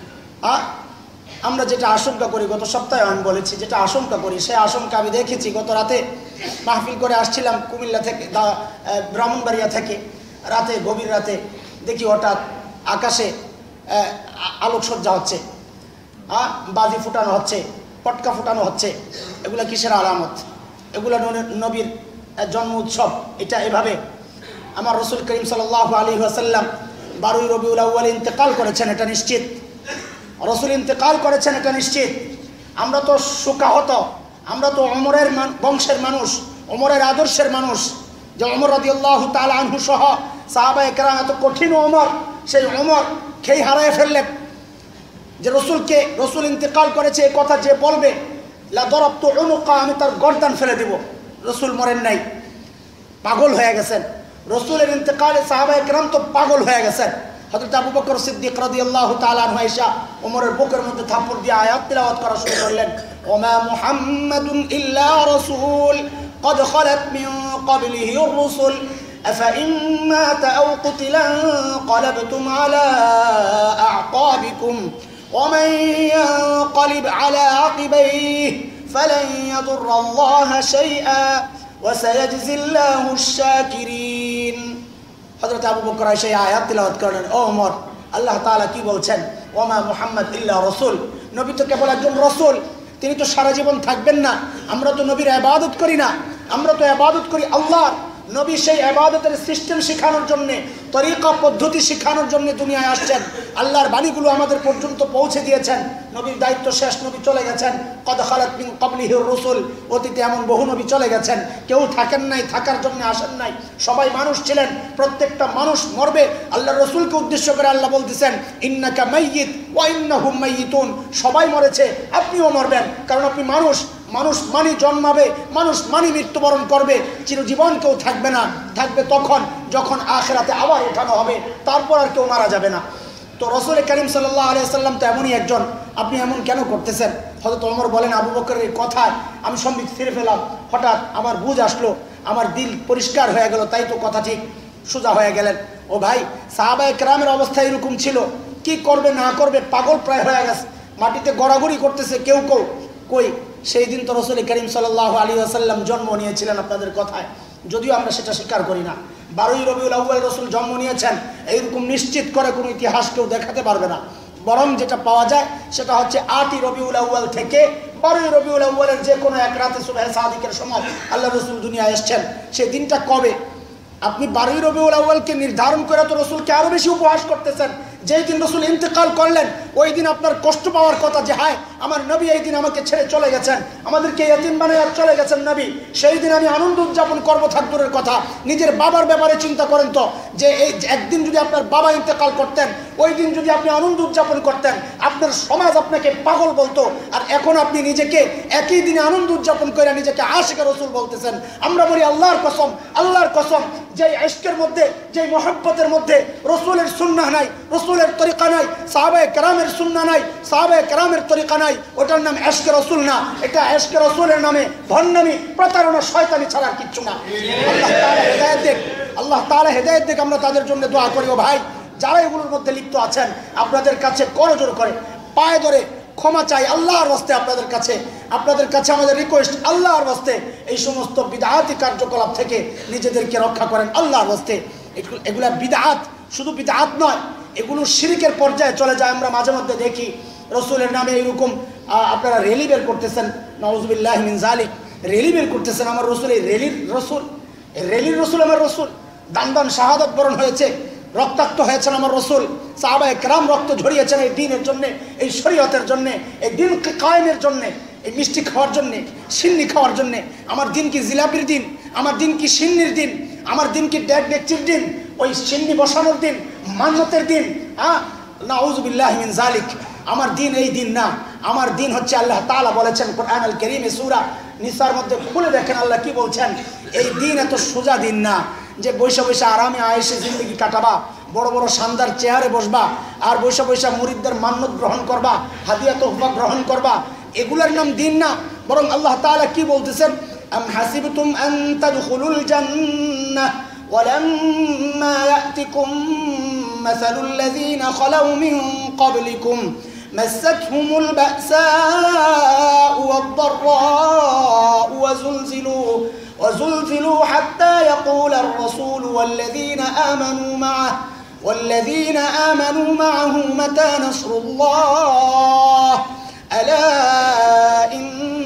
আ আমরা যেটা আশঙ্কা করি, গত সপ্তাহে আমি বলেছি, যেটা আশঙ্কা করি সেই আশঙ্কা আমি দেখেছি। গত রাতে মাহফিল করে আসছিলাম কুমিল্লা থেকে, ব্রাহ্মণবাড়িয়া থেকে, রাতে গভীর রাতে দেখি হঠাৎ আকাশে আলোকসজ্জা হচ্ছে, বাজি ফুটানো হচ্ছে, পটকা ফুটানো হচ্ছে। এগুলা কিসের আলামত? এগুলা নবীর জন্ম উৎসব। এটা এভাবে আমার রসুল করিম সাল্লাল্লাহু আলাইহি ওয়াসাল্লাম বারোই রবিউল আউয়াল ইন্তেকাল করেছেন, এটা নিশ্চিত। রসুল ইন্তেকাল করেছেন, এটা নিশ্চিত। আমরা তো শোকাহত, আমরা তো ওমরের বংশের মানুষ, ওমরের আদর্শের মানুষ। যে ওমর রাদিয়াল্লাহু তাআলা আনহু সহ সাহাবায়ে কেরাম, এত কঠিন ওমর, সেই ওমর খেই হারায় ফেললেন। যে রসুলকে, রসুল ইন্তেকাল করেছে এই কথা যে বলবে, লা দরাবতু উনুকা, আমি তার গর্দান ফেলে দেব। রসুল মরেন নাই, পাগল হয়ে গেছেন। রসুলের ইন্তেকালে সাহাবায়ে কেরাম তো পাগল হয়ে গেছেন। হযরত আবু বকর সিদ্দিক রাদিয়াল্লাহু তাআলা আনহু আয়েশা ওমরের বুকের মধ্যে থাপ্পড় দিয়ে আয়াত তিলাওয়াত করা শুরু করলেন, ওমা মুহাম্মাদুন ইল্লা রাসূল قد خلت من قبله الرسل أفإن مات أو قتل انقلبتم على أعقابكم ومن ينقلب على عقبيه فلن يضر الله شيئا وسيجزي الله الشاكرين। হযরত আবু বকর সেই আয়াত তিলাওয়াত করলেন, ও ওমর, আল্লাহ তাআলা কি বলছেন? ওমা মুহাম্মদ ইল্লা রাসূল, নবী তো কেবল একজন রাসূল, তিনি তো সারা জীবন থাকবেন না। আমরা তো নবীর ইবাদত করি না, আমরা তো ইবাদত করি আল্লাহর। নবী সেই ইবাদতের সিস্টেম শেখানোর জন্যে, তরিকা পদ্ধতি শেখানোর জন্য দুনিয়ায় আসছেন। আল্লাহর বাণীগুলো আমাদের পর্যন্ত পৌঁছে দিয়েছেন। নবীর দায়িত্ব শেষ, নবী চলে গেছেন। কদ খালাত মিন ক্বাবলিহির রাসূল, অতীতে এমন বহু নবী চলে গেছেন, কেউ থাকেন নাই, থাকার জন্য আসেন নাই, সবাই মানুষ ছিলেন। প্রত্যেকটা মানুষ মরবে। আল্লাহর রাসূলকে উদ্দেশ্য করে আল্লাহ বলতেছেন, ইন্নাকা মাইয়িত ওয়া ইন্নাহুম মাইয়িতুন, সবাই মরেছে, আপনিও মরবেন, কারণ আপনি মানুষ। মানুষ মানি জন্মাবে, মানুষ মানি মৃত্যুবরণ করবে, চিরজীবন কেউ থাকবে না। থাকবে তখন যখন আখিরাতে আবার উঠানো হবে, তারপর আর কেউ মারা যাবে না। তো রসুল করিম সাল্লাল্লাহু আলাইহি ওয়াসাল্লাম তো এমনই একজন, আপনি এমন কেন করতেছেন? হযরত ওমর বলেন, আবু বকরের এই কথায় আমি সম্বিত ফিরে ফেলাম, হঠাৎ আমার বুঝ আসলো, আমার দিল পরিষ্কার হয়ে গেল, তাই তো কথা ঠিক, সোজা হয়ে গেলেন। ও ভাই, সাহাবায়ে কেরামের অবস্থা এরকম ছিল, কি করবে না করবে পাগল প্রায় হয়ে গেছে, মাটিতে গড়াগড়ি করতেছে কেউ কেউ। কই সেই দিন তো রসুল করিম সাল্লাল্লাহু আলাইহি ওয়াসাল্লাম জন্ম নিয়েছিলেন আপনাদের কথায়, যদিও আমরা সেটা স্বীকার করি না। বারোই রবিউল আউয়াল রসুল জন্ম নিয়েছেন এইরকম নিশ্চিত করে কোনো ইতিহাস কেউ দেখাতে পারবে না। বরং যেটা পাওয়া যায় সেটা হচ্ছে আটই রবিউল আউয়াল থেকে বারোই রবিউল আউয়ালের যে কোনো এক রাতে সুবহে সাদিকের সময় আল্লাহ রসুল দুনিয়ায় এসছেন। সেই দিনটা কবে? আপনি বারোই রবিউল আউয়ালকে নির্ধারণ করে তো রসুলকে আরও বেশি উপহাস করতেছেন। যেই দিন রসুল ইন্তেকাল করলেন ওই দিন আপনার কষ্ট পাওয়ার কথা, যে হায় আমার নবী এই দিন আমাকে ছেড়ে চলে গেছেন, আমাদেরকে ইয়েতিম বানিয়ে চলে গেছেন নবী, সেই দিন আমি আনন্দ উদযাপন করবো থাকদুরের কথা। নিজের বাবার ব্যাপারে চিন্তা করেন তো, যে এই একদিন যদি আপনার বাবা ইন্তেকাল করতেন, ওই দিন যদি আপনি আনন্দ উদযাপন করতেন, আপনার সমাজ আপনাকে পাগল বলতো। আর এখন আপনি নিজেকে একই দিনে আনন্দ উদযাপন করে নিজেকে আশিকে রসুল বলতেছেন। আমরা বলি আল্লাহর কসম, আল্লাহর কসম, যেই ইশকের মধ্যে, যেই মহব্বতের মধ্যে রসুলের সুন্নাহ নাই, রসুলের তরিকা নাই, সাহাবায়ে কেরামের সুন্নাহ নাই, সাহাবায়ে কেরামের তরিকা নাই, ওটার নাম ইশকে রসুল না, এটা ইশকে রসুলের নামে ভণ্ডামি, প্রতারণা, শয়তানি ছাড়া আর কিচ্ছু না। আল্লাহ তাআলা হেদায়েত দেখ, আল্লাহ তাআলা হেদায়েত দেখ, আমরা তাদের জন্য দোয়া করি। ও ভাই, যারা এগুলোর মধ্যে লিপ্ত আছেন, আপনাদের কাছে করজোড় করে পায়ে ধরে ক্ষমা চাই আল্লাহর ওয়াস্তে আপনাদের কাছে আপনাদের কাছে আমাদের রিকোয়েস্ট আল্লাহর ওয়াস্তে এই সমস্ত বিদআতি কার্যকলাপ থেকে নিজেদেরকে রক্ষা করেন আল্লাহর ওয়াস্তে। এগুলা বিদআত, শুধু বিদআত নয়, এগুলো শিরকের পর্যায়ে চলে যায়। আমরা মাঝে মধ্যে দেখি রসুলের নামে এইরকম আপনারা রেলি বের করতেছেন, নাউযুবিল্লাহি মিন যালিক, রেলি বের করতেছেন। আমার রসুল এই রেলির রসুল, এই রেলির রসুল আমার রসুল। দান দান শাহাদাত বরণ হয়েছে, রক্তাক্ত হয়েছেন আমার রসুল। সাহাবায়ে কেরাম রক্ত ঝরিয়েছেন এই দ্বীনের জন্যে, এই শরীয়তের জন্যে, এই দ্বীনকে কায়েমের জন্যে, এই মিষ্টি খাওয়ার জন্যে, সিন্নি খাওয়ার জন্যে। আমার দিন কি জিলাপির দিন, আমার দিন কি সিন্নির দিন, আমার দিন কি ডেক ডেকচির দিন, ওই সিন্নি বসানোর দিন, মান্যতের দিন? হ্যাঁ, নাউযুবিল্লাহি মিন যালিক। আমার দিন এই দিন না, আমার দিন হচ্ছে আল্লাহ তাআলা বলেছেন কোরআন আল কারীমে সূরা নিসার মধ্যে খুলে দেখেন আল্লাহ কি বলছেন। এই দিন এত সোজা দিন না যে বৈশা বৈশা আরামে আয়েশে জিন্দগি কাটাবা, বড় বড় শানদার চেয়ারে বসবা, আর বৈশা বৈশা মুরিদদের মান্যত গ্রহণ করবা, হাদিয়া তোহফা গ্রহণ করবা, এগুলার নাম দিন না। বরং আল্লাহ তাআলা কি বলতেছেন, আম হাসিবতুম আন তাদখুলুল জান্নাহ ওয়ালাম্মা ইয়াতিকুম মাসালুল লাযিনা খালাউ মিন ক্বাবলিকুম مستهم البأساء والضراء وزلزلوا وزلزلوا حتى يقول الرسول والذين آمنوا معه والذين آمنوا معه متى نصر الله ألا إن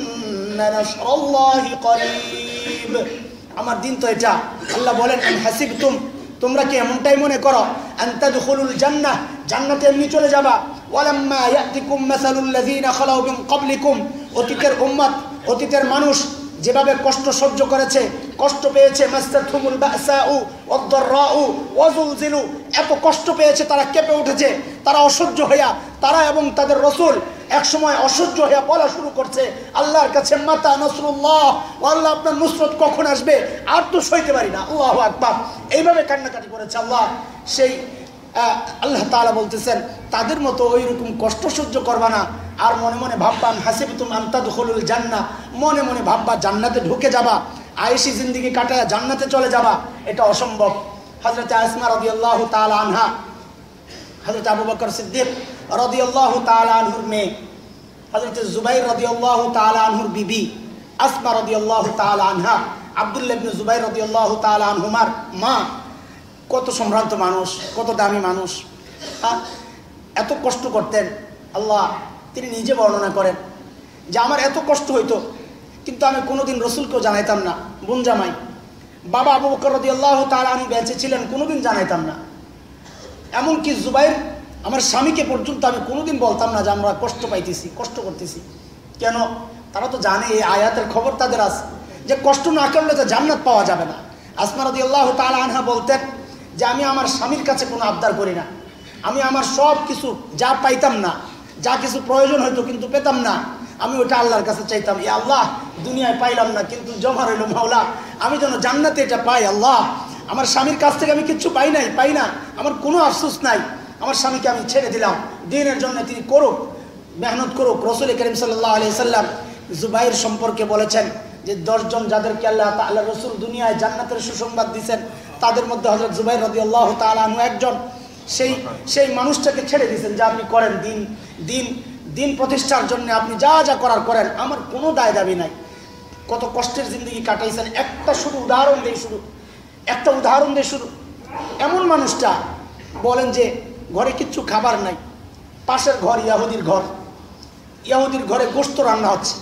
نصر الله قريب। আমার দিন তো এটা। আল্লাহ বলেন আম হাসিবতুম, তোমরা কি এমনটাই মনে করো, আন তাদখুলুল জান্নাহ, জান্নাতে এমনি চলে যাবা, ওয়ালাম্মা ইয়াতিকুম মাসালুল লাযিনা খালাউ মিন ক্বাবলিকুম, অতীতের উম্মত, অতীতের মানুষ যেভাবে কষ্ট সহ্য করেছে, কষ্ট পেয়েছে, মাসসাতুহুমুল বাসাউ ওয়াদ-দাররাউ ওয়াজুলজিলু, এত কষ্ট পেয়েছে, তারা কেঁপে উঠেছে, তারা অসহ্য হইয়া, তারা এবং তাদের রাসূল এক সময় অসহ্য হইয়া বলা শুরু করছে আল্লাহর কাছে, মাতা নাসরুল্লাহ, ও আল্লাহ আপনার নুসরত কখন আসবে, আর তো সইতে পারি না, আল্লাহু আকবার, এইভাবে কান্নাকাটি করেছে। আল্লাহ সেই আল্লাহ তাআলা বলতেছেন তাদের মতো ওই রকম কষ্ট সহ্য করবা না, আর মনে মনে ভাববা হাসিবতুম আন তাদখুলুল জান্নাহ, মনে মনে ভাববা জান্নাতে ঢুকে যাবা, আয়েশি জিন্দেগি কাটায়া জান্নাতে চলে যাবা, এটা অসম্ভব। হযরত আসমা রাদিয়াল্লাহু তাআলা আনহা, হযরত আবু বকর সিদ্দিক রাদিয়াল্লাহু তাআলা আনহুর মেয়ে, হযরত জুবাইর রাদিয়াল্লাহু তাআলা আনহুর বিবি আসমা রাদিয়াল্লাহু তাআলা আনহা, আব্দুল্লাহ ইবনে জুবাইর রাদিয়াল্লাহু তাআলা আনহুমার মা, কত সম্ভ্রান্ত মানুষ, কত দামি মানুষ, হ্যাঁ, এত কষ্ট করতেন। আল্লাহ তিনি নিজে বর্ণনা করেন যে আমার এত কষ্ট হইতো, কিন্তু আমি কোনোদিন রসুলকেও জানাইতাম না, বোন জামাই বাবা আবু বকর রাদিয়াল্লাহু তাআলা আনহু বেঁচে ছিলেন, কোনোদিন জানাইতাম না। এমনকি জুবাইর আমার স্বামীকে পর্যন্ত আমি কোনোদিন বলতাম না যে আমরা কষ্ট পাইতেছি, কষ্ট করতেছি। কেন? তারা তো জানে এই আয়াতের খবর তাদের আছে যে কষ্ট না করলে তো জান্নাত পাওয়া যাবে না। আসমা রাদিয়াল্লাহু তাআলা আনহা বলতেন যে আমি আমার স্বামীর কাছে কোনো আবদার করি না, আমি আমার সব কিছু যা পাইতাম না, যা কিছু প্রয়োজন হইতো কিন্তু পেতাম না, আমি ওটা আল্লাহর কাছে চাইতাম, এ আল্লাহ দুনিয়ায় পাইলাম না কিন্তু জমা রইল মাওলা, আমি যেন জান্নাতে এটা পাই। আল্লাহ আমার স্বামীর কাছ থেকে আমি কিচ্ছু পাই নাই, পাই না, আমার কোনো আফসোস নাই, আমার স্বামীকে আমি ছেড়ে দিলাম, দিনের জন্য তিনি করুক, মেহনত করুক। রাসূল করিম সাল্লাল্লাহু আলাইহি সাল্লাম জুবাইর সম্পর্কে বলেছেন যে দশজন যাদেরকে আল্লাহ তাআলা রাসূল দুনিয়ায় জান্নাতের সুসংবাদ দিয়েছেন, তাদের মধ্যে হযরত জুবাইর রাদিয়াল্লাহু তাআলা আনহু একজন। সেই সেই মানুষটাকে ছেড়ে দিয়েছেন যে আপনি করেন দিন দিন দিন প্রতিষ্ঠার জন্য আপনি যা যা করার করেন, আমার কোনো দায় দাবি নাই। কত কষ্টের জিন্দগি কাটাইছেন। একটা শুধু উদাহরণ দেই, শুধু একটা উদাহরণ দেই শুধু এমন মানুষটা বলেন যে ঘরে কিচ্ছু খাবার নাই, পাশের ঘর ইয়াহুদির ঘর, ইয়াহুদির ঘরে গোশত রান্না হচ্ছে,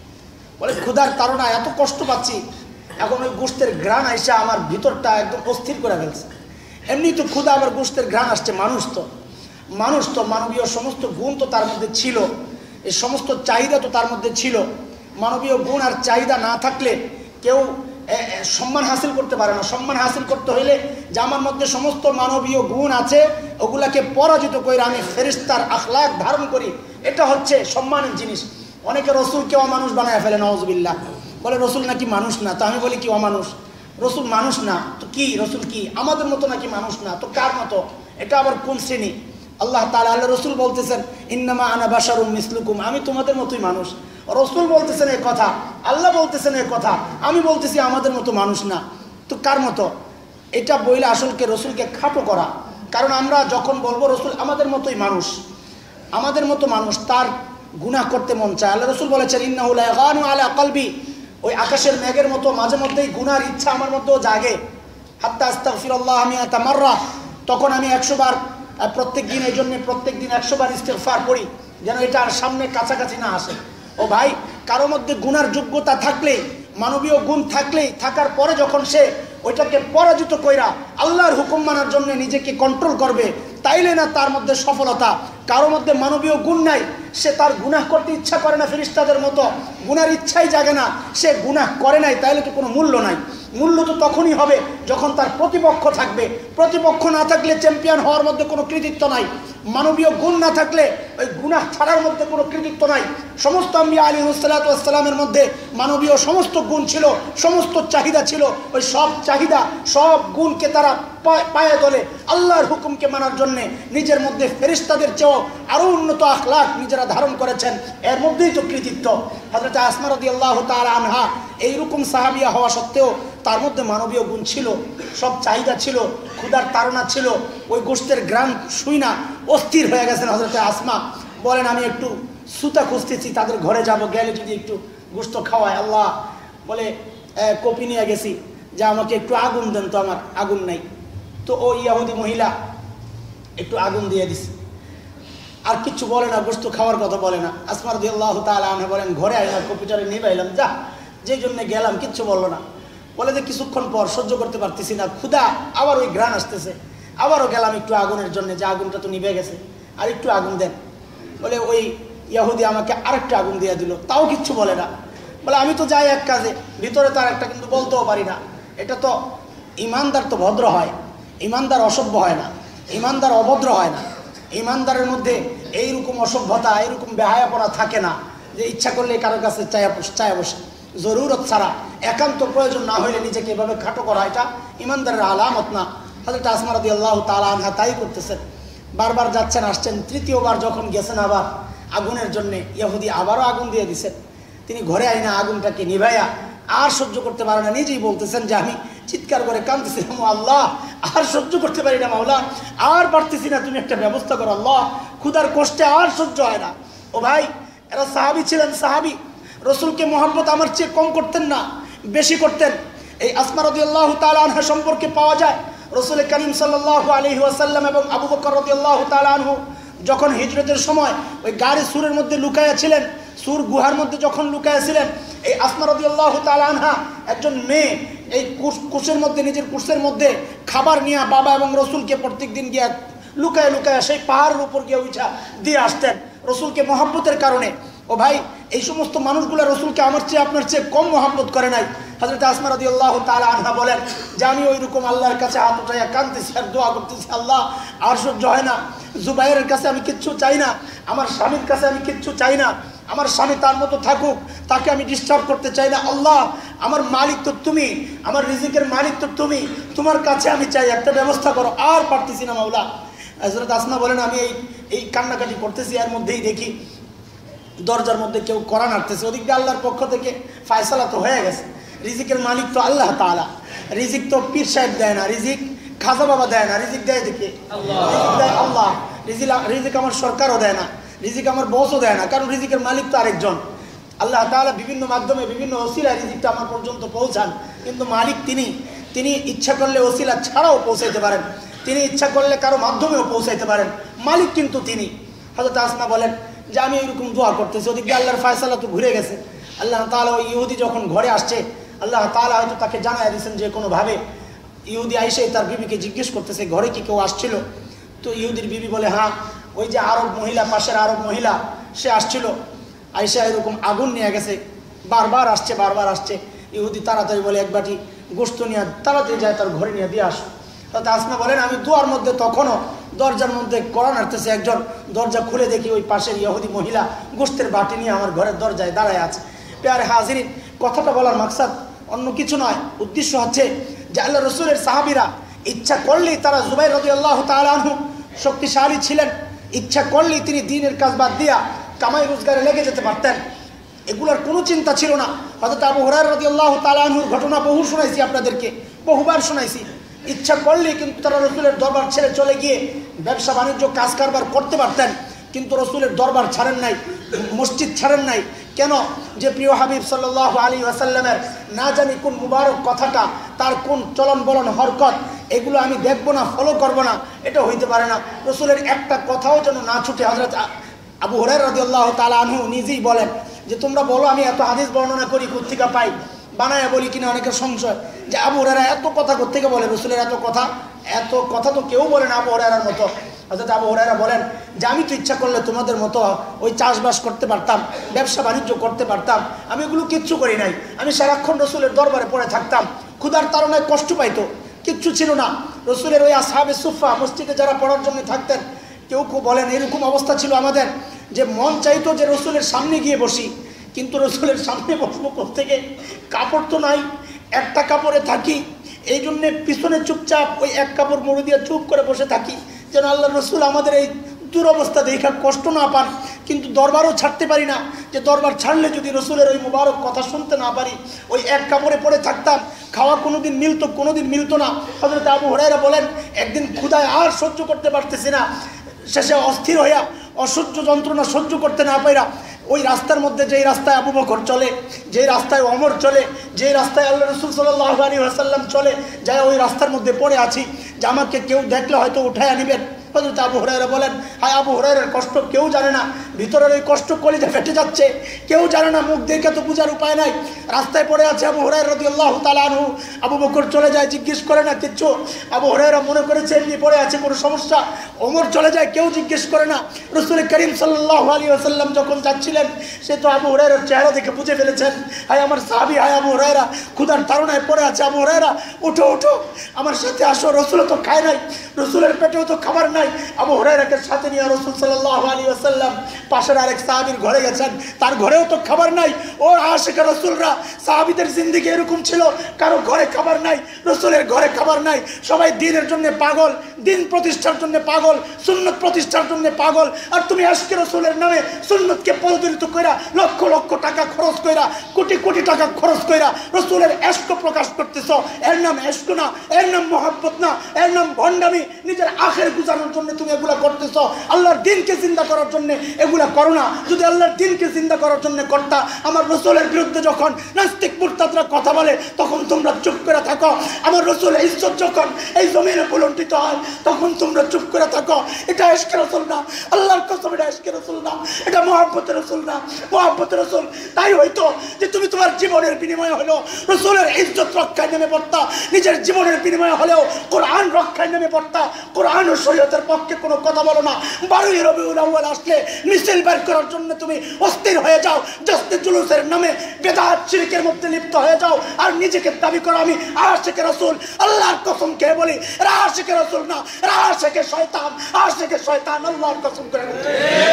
বলে ক্ষুধার তাড়নায় এত কষ্ট পাচ্ছি, এখন ওই গোশতের ঘ্রাণ আইসা আমার ভিতরটা একদম অস্থির করে ফেলছে। এমনি তো ক্ষুধা, আবার গোশতের ঘ্রাণ আসছে। মানুষ তো মানুষ তো মানবীয় সমস্ত গুণ তো তার মধ্যে ছিল, এই সমস্ত চাহিদা তো তার মধ্যে ছিল। মানবীয় গুণ আর চাহিদা না থাকলে কেউ সম্মান হাসিল করতে পারে না। সম্মান হাসিল করতে হইলে যে আমার মধ্যে সমস্ত মানবীয় গুণ আছে ওগুলাকে পরাজিত করে আমি ফেরেশতার আখলাক ধারণ করি, এটা হচ্ছে সম্মানের জিনিস। অনেকে রসুলকে অমানুষ বানায় ফেলে, নাউযুবিল্লাহ, বলে রসুল নাকি মানুষ না। তো আমি বলি কি অমানুষ? রসুল মানুষ না তো কি? রসুল কি আমাদের মতো নাকি মানুষ না? তো কার মতো? এটা আবার কোন শ্রেণী? আল্লাহ তাআলা, আল্লাহ রসুল বলতেছেন ইন্নামা আনা বাশারুম মিসলুকুম, আমি তোমাদের মতোই মানুষ। রসুল বলতেছেন এই কথা, আল্লাহ বলতেছেন এই কথা, আমি বলতেছি আমাদের মতো মানুষ না। তো কার মতো? এটা বইলে আসলকে রসুলকে খাটো করা। কারণ আমরা যখন বলবো রসুল আমাদের মতোই মানুষ, আমাদের মতো মানুষ, তার গুনাহ করতে মন চায়। আল্লাহ রাসূল বলেছেন ইন্নাহু লা ইয়াগানু আলা কলবি, ওই আকাশের মেঘের মতো মাঝে মধ্যেই গুনার ইচ্ছা আমার মধ্যেও জাগে। হাত্তা আস্তাগফিরুল্লাহ মিআতা মাররা, তখন আমি একশো বার প্রত্যেক দিন এই জন্য প্রত্যেক দিন একশো বার ইস্তেগফার করি যেন এটা আর সামনে কাছাকাছি না আসে। ও ভাই, কারো মধ্যে গুনার যোগ্যতা থাকলে, মানবীয় গুণ থাকলেই থাকার পরে যখন সে ওইটাকে পরাজিত কইরা আল্লাহর হুকুম মানার জন্য নিজেকে কন্ট্রোল করবে, তাইলে না তার মধ্যে সফলতা। কারো মধ্যে মানবীয় গুণ নাই, সে তার গুনাহ করতে ইচ্ছা করে না, ফেরেশতাদের মতো গুনার ইচ্ছাই জাগে না, সে গুনাহ করে নাই, তাইলে তো কোনো মূল্য নাই। মূল্য তো তখনই হবে যখন তার প্রতিপক্ষ থাকবে। প্রতিপক্ষ না থাকলে চ্যাম্পিয়ন হওয়ার মধ্যে কোনো কৃতিত্ব নাই। মানবীয় গুণ না থাকলে ওই গুনাহ ছাড়ার মধ্যে কোনো কৃতিত্ব নাই। সমস্ত আম্বিয়া আলাইহিসসালাতু ওয়াসসালামের মধ্যে মানবীয় সমস্ত গুণ ছিল, সমস্ত চাহিদা ছিল। ওই সব চাহিদা, সব গুণকে তারা পায়ে তোলে আল্লাহর হুকুমকে মানার জন্যে। নিজের মধ্যে ফেরেশতাদের চেয়েও আরও উন্নত আখলাক নিজেরা ধারণ করেছেন, এর মধ্যেই তো কৃতিত্ব। হযরত আসমা রাদিয়াল্লাহু তাআলা আনহা এইরকম সাহাবিয়া হওয়া সত্ত্বেও তার মধ্যে মানবীয় গুণ ছিল, সব চাহিদা ছিল, ক্ষুধার তাড়না ছিল। ওই গোশতের গ্রাম শুই না অস্থির হয়ে গেছেন হযরত আসমা। বলেন আমি একটু সুতা খুঁজতেছি, তাদের ঘরে যাব, গেলে যদি একটু গোশত খাওয়ায়। আল্লাহ বলে কপি নিয়ে গেছি, যে আমাকে একটু আগুন দেন, তো আমার আগুন নাই। তো ও ইয়াহুদি মহিলা একটু আগুন দিয়ে দিছে, আর কিচ্ছু বলে না, গোশত খাওয়ার কথা বলে না। আসমা রাদিয়াল্লাহু তাআলা আনহা বলেন ঘরে আইনা কপিটারে নিবাইলাম, যা যেই জন্য গেলাম কিচ্ছু বললো না। বলে যে কিছুক্ষণ পর সহ্য করতে পারতেছি না, ক্ষুধা, আবার ওই ঘ্রাণ আসতেছে, আবারও গেলাম একটু আগুনের জন্য, যে আগুনটা তো নিভে গেছে, আর একটু আগুন দেন। বলে ওই ইয়াহুদি আমাকে আরেকটা আগুন দিয়ে দিল, তাও কিচ্ছু বলে না। বলে আমি তো যাই এক কাজে, ভিতরে তার একটা কিন্তু বলতেও পারি না। এটা তো ইমানদার তো ভদ্র হয়, ইমানদার অসভ্য হয় না, ইমানদার অভদ্র হয় না। ইমানদারের মধ্যে এইরকম অসভ্যতা, এইরকম বেহায়াপনা থাকে না, যে ইচ্ছা করলে কারোর কাছে চায়া চায়া বসে, জরুরত ছাড়া, একান্ত প্রয়োজন না হইলে নিজেকে এভাবে খাটো করা, এটা ইমানদারের আলামত না। হযরত আসমা রাদিয়াল্লাহু তাআলা আনহা তাই করতেছেন, বারবার যাচ্ছেন আসছেন। তৃতীয়বার যখন গেছেন আবার আগুনের জন্য, ইহুদি আবারও আগুন দিয়ে দিছেন। তিনি ঘরে আইনা আগুনটাকে নিভাইয়া আর সহ্য করতে পারে না, নিজেই বলতেছেন যে আমি চিৎকার করে কাঁদতেছিলাম, আল্লাহ আর সহ্য করতে পারি না, মাওলা আর পারতেছি না, তুমি একটা ব্যবস্থা করো আল্লাহ, ক্ষুধার কষ্টে আর সহ্য হয় না। ও ভাই, এরা সাহাবী ছিলেন, সাহাবী, রসুলকে মহব্বত আমার চেয়ে কম করতেন না, বেশি করতেন। এই আসমা রাদিয়াল্লাহু তাআলা আনহা সম্পর্কে পাওয়া যায় রসুল করিম সাল্লাল্লাহু আলাইহি ওয়াসাল্লাম এবং আবু বকর রাদিয়াল্লাহু তাআলা আনহু যখন হিজরতের সময় ওই গাড়ি সুরের মধ্যে লুকায়া ছিলেন, সুর গুহার মধ্যে যখন লুকায়া ছিলেন, এই আসমা রাদিয়াল্লাহু তাআলা আনহা একজন মেয়ে এই কুশের মধ্যে, নিজের কুশের মধ্যে খাবার নিয়ে বাবা এবং রসুলকে প্রত্যেক দিন গিয়া লুকায় লুকায় সেই পাহাড়ের উপর গিয়ে উঠা দিয়ে আসতেন রসুলকে মহব্বতের কারণে। ও ভাই, এই সমস্ত মানুষগুলো রসুলকে আমার চেয়ে আপনার চেয়ে কম মহব্বত করে নাই। হযরত আসমা রাদিয়াল্লাহু তাআলা আনহা বলেন যে আমি ওইরকম আল্লাহর কাছে হাত উঠাইয়া কাঁদতেছি আর দোয়া করতেছি, আল্লাহ আর সহ্য হয় না, জুবাইরের কাছে আমি কিচ্ছু চাই না, আমার স্বামীর কাছে আমি কিচ্ছু চাই না, আমার স্বামী তার মতো থাকুক, তাকে আমি ডিস্টার্ব করতে চাই না, আল্লাহ আমার মালিক তো তুমি, আমার রিজিকের মালিক তো তুমি, তোমার কাছে আমি চাই একটা ব্যবস্থা করো, আর পারতেছি না মাওলা। হযরত আসমা বলেন আমি এই এই কান্নাকাটি করতেছি, এর মধ্যেই দেখি দরজার মধ্যে কেউ কোরআন আনতেছে, ওদিক দিয়ে আল্লাহর পক্ষ থেকে ফায়সালা তো হয়ে গেছে, রিজিকের মালিক তো আল্লাহ তাআলা, রিজিক তো পীর সাহেব দেয় না, রিজিক খাজা বাবা দেয় না, রিজিক দেয় দেখে রিজিক দেয় আল্লাহ, রিজিক রিজিক আমার সরকারও দেয় না, রিজিক আমার বসও দেয় না, কারণ রিজিকের মালিক তো আরেকজন আল্লাহ তাআলা। বিভিন্ন মাধ্যমে বিভিন্ন ওসিলায় রিজিকটা আমার পর্যন্ত পৌঁছান, কিন্তু মালিক তিনি, তিনি ইচ্ছা করলে ওসিলা ছাড়াও পৌঁছাইতে পারেন, তিনি ইচ্ছা করলে কারো মাধ্যমেও পৌঁছাইতে পারেন, মালিক কিন্তু তিনি। হযরত আসমা বলেন যে আমি এরকম দোয়া করতেছি, ওদিকে আল্লাহর ফায়সালা তো ঘুরে গেছে। আল্লাহ তাআলা ওই ইহুদি যখন ঘরে আসছে, আল্লাহ তাআলা হয়তো তাকে জানায় দিয়েছেন যে কোনোভাবে। ইহুদি আইসে তার বিবিকে জিজ্ঞেস করতেছে ঘরে কি কেউ আসছিল? তো ইহুদির বিবি বলে হ্যাঁ, ওই যে আরব মহিলা, পাশের আরব মহিলা, সে আসছিল, আইসা এরকম আগুন নিয়ে গেছে, বারবার আসছে বারবার আসছে। ইহুদি তাড়াতাড়ি বলে এক বাটি গোশত নিয়ে তাড়াতাড়ি যায় তার ঘরে নিয়ে দিয়ে আসো। তাতে আসমা বলেন আমি দুয়ার মধ্যে তখনও দরজার মধ্যে কোরআন আসতেছে একজন, দরজা খুলে দেখি ওই পাশের ইহুদি মহিলা গোশতের বাটি নিয়ে আমার ঘরের দরজায় দাঁড়ায় আছে। প্যারে হাজিরিন, কথাটা বলার মাকসাদ অন্য কিছু নয়, উদ্দেশ্য হচ্ছে যে আল্লাহ রসুলের সাহাবীরা ইচ্ছা করলেই তারা, জুবাইর রাদিয়াল্লাহু তাআলা আনহু শক্তিশালী ছিলেন, ইচ্ছা করলেই তিনি দ্বীনের কাজ বাদ দিয়া কামাই রোজগারে লেগে যেতে পারতেন, এগুলোর কোনো চিন্তা ছিল না। হযরত আবু হুরায়রা রাদিয়াল্লাহু তাআলা আনহুর ঘটনা বহু শোনাইছি আপনাদেরকে, বহুবার শোনাইছি। ইচ্ছা করলেই কিন্তু তারা রসুলের দরবার ছেড়ে চলে গিয়ে ব্যবসা বাণিজ্য কাজ কারবার করতে পারতেন, কিন্তু রসুলের দরবার ছাড়েন নাই। মসজিদ ছাড়েন নাই কেন? যে প্রিয় হাবিব সাল্লাল্লাহু আলাইহি ওয়াসাল্লামের না জানি কোন মুবারক কথাটা, তার কোন চলন বলন হরকত, এগুলো আমি দেখবো না, ফলো করবো না, এটা হইতে পারে না। রসুলের একটা কথাও যেন না ছুটে। হযরত আবু হুরায়রা রাদিয়াল্লাহু তাআলা আনহু নিজেই বলেন যে তোমরা বলো আমি এত হাদিস বর্ণনা করি কোত্থেকে পাই, বানায় বলি কিনা অনেকের সংশয় যে আবু হুরায়রা এত কথা কোত্থেকে বলে, রসুলের এত কথা এত কথা তো কেউ বলে না আবু হুরায়রার মতো। হযরত আবু হুরায়রা বলেন যে আমি তো ইচ্ছা করলে তোমাদের মতো ওই চাষবাস করতে পারতাম, ব্যবসা বাণিজ্য করতে পারতাম, আমি এগুলো কিচ্ছু করি নাই। আমি সারাক্ষণ রসুলের দরবারে পড়ে থাকতাম, ক্ষুধার তাড়নায় কষ্ট পাইতো, কিচ্ছু ছিল না। রসুলের ওই আসহাবে সুফা মসজিদে যারা পড়ার জন্য থাকতেন, কেউ কেউ বলেন এরকম অবস্থা ছিল আমাদের যে মন চাইতো যে রসুলের সামনে গিয়ে বসি, কিন্তু রসুলের সামনে বসবো কোত্থেকে, কাপড় তো নাই, একটা কাপড়ে থাকি, এই জন্যে পিছনে চুপচাপ ওই এক কাপড় মুড়ি দিয়ে চুপ করে বসে থাকি যেন আল্লাহ রসুল আমাদের এই দুরবস্থা দেখা কষ্ট না পান। কিন্তু দরবারও ছাড়তে পারি না, যে দরবার ছাড়লে যদি রসুলের ওই মুবারক কথা শুনতে না পারি, ওই এক কাপড়ে পড়ে থাকতাম। খাওয়া কোনোদিন মিলতো, কোনোদিন মিলতো না। হযরত আবু হুরায়রা বলেন একদিন ক্ষুধায় আর সহ্য করতে পারতেছি না, শেষে অস্থির হইয়া অসহ্য যন্ত্রণা সহ্য করতে না পাইরা ওই রাস্তার মধ্যে, যেই রাস্তায় আবু বকর চলে, যেই রাস্তায় ওমর চলে, যেই রাস্তায় আল্লাহ রসুল সাল্লাল্লাহু আলাইহি ওয়াসাল্লাম চলে, যাই ওই রাস্তার মধ্যে পড়ে আছি যে আমাকে কেউ দেখলে হয়তো উঠায় আনিবেন। হযরত আবু হুরায়রা বলেন হায় আবু হুরায়রার কষ্ট কেউ জানে না, ভিতরের ওই কষ্ট কলিজা ফেটে যাচ্ছে, কেউ জানে না, মুখ দেখে তো বোঝার উপায় নাই। রাস্তায় পড়ে আছে আবু হুরায়রা রাদিয়াল্লাহু তাআলা আনহু, আবু বকর চলে যায়, জিজ্ঞেস করে না কিচ্ছু। আবু হুরায়রা মনে করেছে এমনি পড়ে আছে, কোনো সমস্যা। ওমর চলে যায়, কেউ জিজ্ঞেস করে না। রাসূল করিম সাল্লাল্লাহু আলাইহি ওয়াসাল্লাম যখন যাচ্ছিলেন, সে তো আবু হুরায়রার চেহারা দেখে বুঝে ফেলেছেন হায় আমার সাহাবী, হায় আবু হুরায়রা ক্ষুধার তাড়নায় পড়ে আছে। আবু হুরায়রা উঠো উঠো, আমার সাথে আসো, রসুলও তো খায় নাই, রসুলের পেটেও তো খাবার নাই। আবু হুরায়রাকে সাথে নিয়ে রাসূল সাল্লাল্লাহু আলাইহি ওয়াসাল্লাম পাশের আরেক সাহাবীর ঘরে গেছেন, তার ঘরেও তো খাবার নাই। ও আশিক রাসূলরা, সাহাবীদের জিন্দেগি এরকম ছিল, কারো ঘরে খাবার নাই, রসুলের ঘরে খাবার নাই। সবাই দ্বীনের জন্য পাগল, দিন প্রতিষ্ঠার জন্য পাগল, সুন্নত প্রতিষ্ঠার জন্য পাগল। আর তুমি আশিক রাসূলের নামে সুন্নতকে প্রজ্বলিত কইরা লক্ষ লক্ষ টাকা খরচ কইরা, কোটি কোটি টাকা খরচ কইরা রসুলের ইশক প্রকাশ করতেছ। এর নাম ইশক না, এর নাম মহব্বত না, এর নাম ভণ্ডামি। নিজের আখের গুজানোর জন্য তুমি এগুলা করতেছ, আল্লাহর দিনকে জিন্দা করার জন্য এগুলা করো না। যদি আল্লাহর দিনকে জিন্দা করার জন্য করতা, আমার রসুলের বিরুদ্ধে যখন নাস্তিক মুরতাদরা কথা বলে তখন তোমরা চুপ করে থাকো। আমার রসুলের ইজ্জত যখন এই জমিনে বুলন্ডিত হয় তখন তোমরা চুপ করে থাকো। এটা ইশকে রাসূল না, আল্লাহর কসম, এটা ইশকে রাসূল না, এটা মহব্বতের রাসূল না, মহব্বতের রাসূল। তাই হয়তো যে তুমি তোমার জীবনের বিনিময়ে হলো রসুলের ইজ্জত রক্ষায় নেমে পড়তা, নিজের জীবনের বিনিময়ে হলেও কোরআন রক্ষায় নেমে পড়তা। কোরআন ও শরীয়তের পক্ষে কোনো কথা বলো না। বারোই রবিউল আউয়াল আসলে মিছিল বের করার জন্য তুমি অস্থির হয়ে যাও, জশ্নে জুলুসের নামে বেদাত শিরকের মধ্যে লিপ্ত হয়ে যাও, আর নিজেকে দাবি করো আমি আশিকে রাসূল। আল্লাহর কসম কে বলি, এরা আশিকে রাসূল না, এরা আশিকে শয়তান, আশিকে শয়তান, আল্লাহর কসম করে বলছি।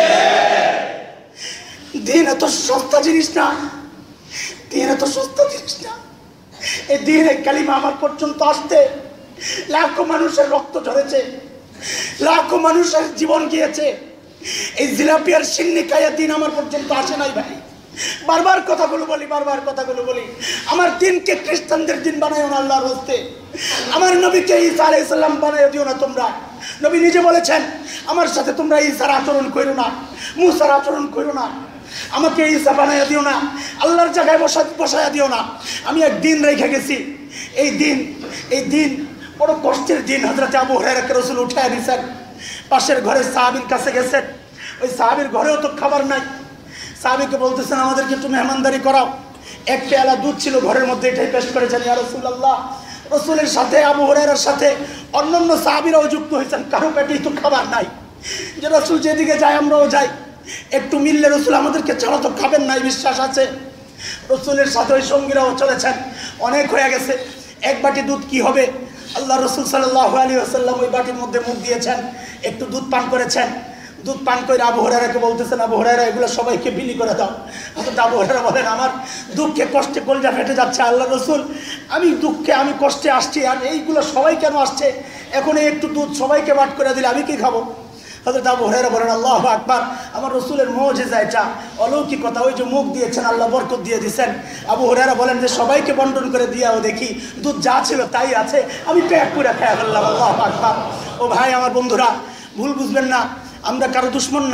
দিন এত সস্তা জিনিস না, দিন এত সস্তা জিনিস না। এই দিনের কালিমা আমার পর্যন্ত আসতে লাখো মানুষের রক্ত ঝরেছে, লাখো মানুষের জীবন গিয়েছে। এই জিলাপি আর সিন্নি খাইয়া দিন আমার পর্যন্ত আসে নাই ভাই। বারবার কথাগুলো বলি, বারবার কথাগুলো বলি, আমার দিনকে খ্রিস্টানদের দিন বানাইও না আল্লাহর হস্তে। আমার নবীকে ঈসা আলাইহিস সালাম বানাইয়া দিও না তোমরা। নবী নিজে বলেছেন আমার সাথে তোমরা ঈসার আচরণ করো না, মুসার আচরণ করো না, আমাকে ঈসা বানাইয়া দিও না, আল্লাহর জায়গায় বসা বসাইয়া দিও না। আমি এক দিন রেখে গেছি, এই দিন এই দিন বড় কষ্টের দিন। হযরত আবু হুরায়রাকে রাসূল উঠায় দিয়েছেন, পাশের ঘরে সাহাবীর কাছে গেছেন, ওই সাহাবীর ঘরেও তো খাবার নাই। সাহাবীকে বলতেছেন আমাদেরকে একটু মেহমানদারি করাও। এক পেয়ালা দুধ ছিল ঘরের মধ্যে, এটাই পেশ করেছেন ইয়া রাসূলুল্লাহ। রাসূলের সাথে আবু হুরায়রার সাথে অন্যান্য সাহাবীরাও যুক্ত হয়েছেন, কারো পেটেই তো খাবার নাই। যে রাসূল যেদিকে যায় আমরাও যাই, একটু মিললে রাসূল আমাদেরকে ছাড়া তো খাবেন নাই, বিশ্বাস আছে। রাসূলের সাথে ওই সঙ্গীরাও চলেছেন, অনেক হয়ে গেছে, এক বাটি দুধ কি হবে। আল্লাহ রাসূল সাল্লাল্লাহু আলাইহি ওয়াসাল্লাম ওই বাটির মধ্যে মুখ দিয়েছেন, একটু দুধ পান করেছেন। দুধ পান করে আবু হুরায়রাকে বলতেছেন আবু হুরায়রা এগুলো সবাইকে বিলি করে দাও। অথচ আবু হুরায়রা বলেন আমার দুঃখে কষ্টে কলজা ফেটে যাচ্ছে আল্লাহ রাসূল, আমি দুঃখে আমি কষ্টে আসছি, আর এইগুলো সবাই কেন আসছে, এখন এই একটু দুধ সবাইকে বাট করে দিলে আমি কি খাবো। হযরত আবু হুরায়রা বলেন আল্লাহু আকবার, আমার রাসূলের মুজিজা এটা, অলৌকিকতা, ওই যে মুখ দিয়েছেন আল্লাহ বরকত দিয়ে দিয়েছেন। আবু হুরায়রা বলেন যে সবাইকে বন্টন করে দিয়াও দেখি দুধ যা ছিল তাই আছে, আমি পেট পুরা খেয়ে ফেললাম। আল্লাহু আকবার। ও ভাই আমার বন্ধুরা, ভুল বুঝবেন না, আমরা কারো দুশ্মন না,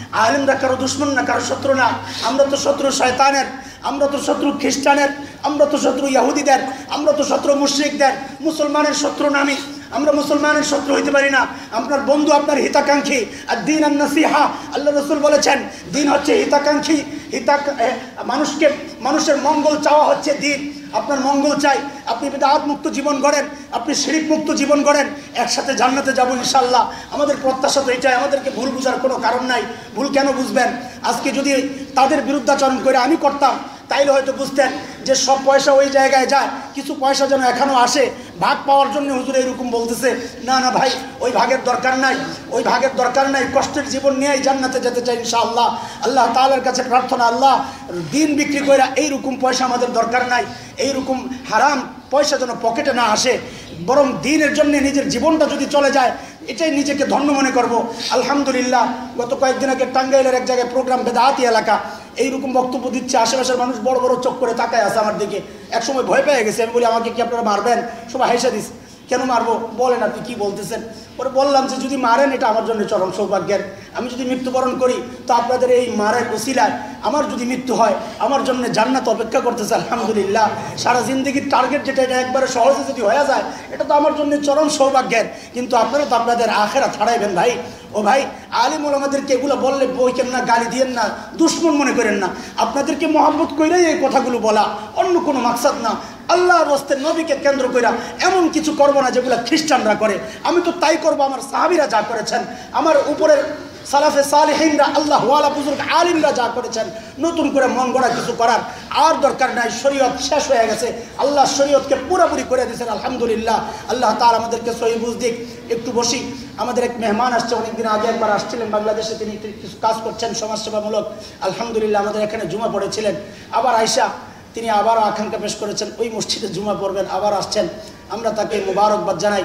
আলেমরা কারো দুশ্মন না, কারো শত্রু না। আমরা তো শত্রু শয়তানের, আমরা তো শত্রু খ্রিস্টানের, আমরা তো শত্রু ইহুদিদের, আমরা তো শত্রু মুশরিকদের। মুসলমানের শত্রু না আমি, আমরা মুসলমানের শত্রু হইতে পারি না। আপনার বন্ধু, আপনার হিতাকাঙ্ক্ষী। আর দিন আর নসিহা, আল্লাহ রসুল বলেছেন দিন হচ্ছে হিতাকাঙ্ক্ষী। হিতা মানুষকে মানুষের মঙ্গল চাওয়া হচ্ছে দিন। আপনার মঙ্গল চাই, আপনি বিদআত মুক্ত জীবন গড়েন, আপনি শিরক মুক্ত জীবন গড়েন, একসাথে জান্নাতে যাব ইনশাআল্লাহ। আমাদের প্রত্যাশা তো এটাই, আমাদেরকে ভুল বুঝার কোনো কারণ নাই। ভুল কেন বুঝবেন? আজকে যদি তাদের বিরুদ্ধাচরণ করে আমি করতাম, তাইলে হয়তো বুঝতেন যে সব পয়সা ওই জায়গায় যায়, কিছু পয়সা যেন এখনও আসে, ভাগ পাওয়ার জন্য হুজুর এরকম বলতেছে। না না ভাই, ওই ভাগের দরকার নাই, ওই ভাগের দরকার নাই। কষ্টের জীবন নিয়েই জান্নাতে যেতে চাই ইনশাআল্লাহ। আল্লাহ তাআলার কাছে প্রার্থনা, আল্লাহ দিন বিক্রি করে এইরকম পয়সা আমাদের দরকার নাই। এইরকম হারাম পয়সা যেন পকেটে না আসে, বরং দিনের জন্য নিজের জীবনটা যদি চলে যায়, এটাই নিজেকে ধন্য মনে করব। আলহামদুলিল্লাহ, গত কয়েকদিন আগে টাঙ্গাইলের এক জায়গায় প্রোগ্রাম, বেদাতি এলাকা, এইরকম বক্তব্য দিচ্ছে। আশেপাশের মানুষ বড় বড় চোখ করে তাকায় আছে আমার দিকে। একসময় ভয় পেয়ে গেছে। আমি বলি, আমাকে কি আপনারা মারবেন? সবাই হেসে দিস। কেন মারবো বলেন, আপনি কি বলতেছেন? পরে বললাম যে যদি মারেন এটা আমার জন্য চরম সৌভাগ্যের। আমি যদি মৃত্যুবরণ করি তো আপনাদের এই মারের উসিলায় আমার যদি মৃত্যু হয়, আমার জন্য জান্নাত অপেক্ষা করতেছে। আলহামদুলিল্লাহ, সারা জিন্দগির টার্গেট যেটা, এটা একবারে সহজে যদি হয়ে যায়, এটা তো আমার জন্য চরম সৌভাগ্যের। কিন্তু আপনারা তো আপনাদের আখেরাত হারাইবেন ভাই। ও ভাই, আলিম ওলামাদেরকে এগুলো বললে বইকেন না, গালি দিয়েন না, দুশ্মন মনে করেন না। আপনাদেরকে মহব্বত কইরাই এই কথাগুলো বলা, অন্য কোনো মাকসাদ না। আল্লাহর রাস্তায় নবীকে কেন্দ্র কইরা এমন কিছু করবো না যেগুলো খ্রিস্টানরা করে। আমি তো তাই করবো, আমার সাহাবীরা যা করেছেন, আমার উপরের সালাফে সালেহিনরা, আল্লাহ ওয়ালা বুজুর্গ আলিমরা যা করেছেন। নতুন করে মন গড়া কিছু করার আর দরকার নাই। শরীয়ত শেষ হয়ে গেছে, আল্লাহ শরীয়তকে পুরোপুরি করে দিয়েছেন। আলহামদুলিল্লাহ, আল্লাহ তাআলা আমাদেরকে সহি বুঝ দিক। একটু বসি। আমাদের এক মেহমান আসছে, অনেকদিন আগে একবার আসছিলেন বাংলাদেশে, তিনি কিছু কাজ করছেন সমাজসেবামূলক। আলহামদুলিল্লাহ, আমাদের এখানে জুমা পড়েছিলেন। আবার আয়সা তিনি আবারও আকাঙ্ক্ষা পেশ করেছেন ওই মসজিদে জুমা পড়বেন, আবার আসছেন। আমরা তাকে মুবারকবাদ জানাই।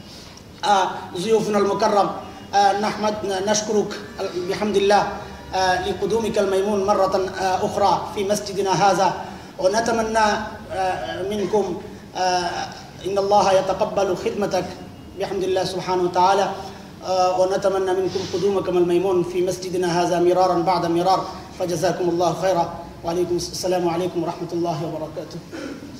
জিয়ুফুনাল মুকাররম নাহমাদ নাশকুরুক বিহামদিল্লাহ লিকুদুমিকাল মাইমুন মাররাতান উখরা ফি মসজিদিনা হাযা ওয়া নাতামান্না মিনকুম ইন্নাল্লাহা ইয়াতাকাব্বালু খিদমাতাক বিহামদিল্লাহ সুবহানাহু ওয়া তাআলা ওয়া নাতামান্না মিনকুম কুদুমাকাল মাইমুন ফি মসজিদিনা হাযা মিরারান বা'দা মিরার ফাজাযাকুমুল্লাহু খায়রা। ওয়া আলাইকুম আসসালামু আলাইকুম ওয়া রাহমাতুল্লাহি ওয়া বারাকাতুহু।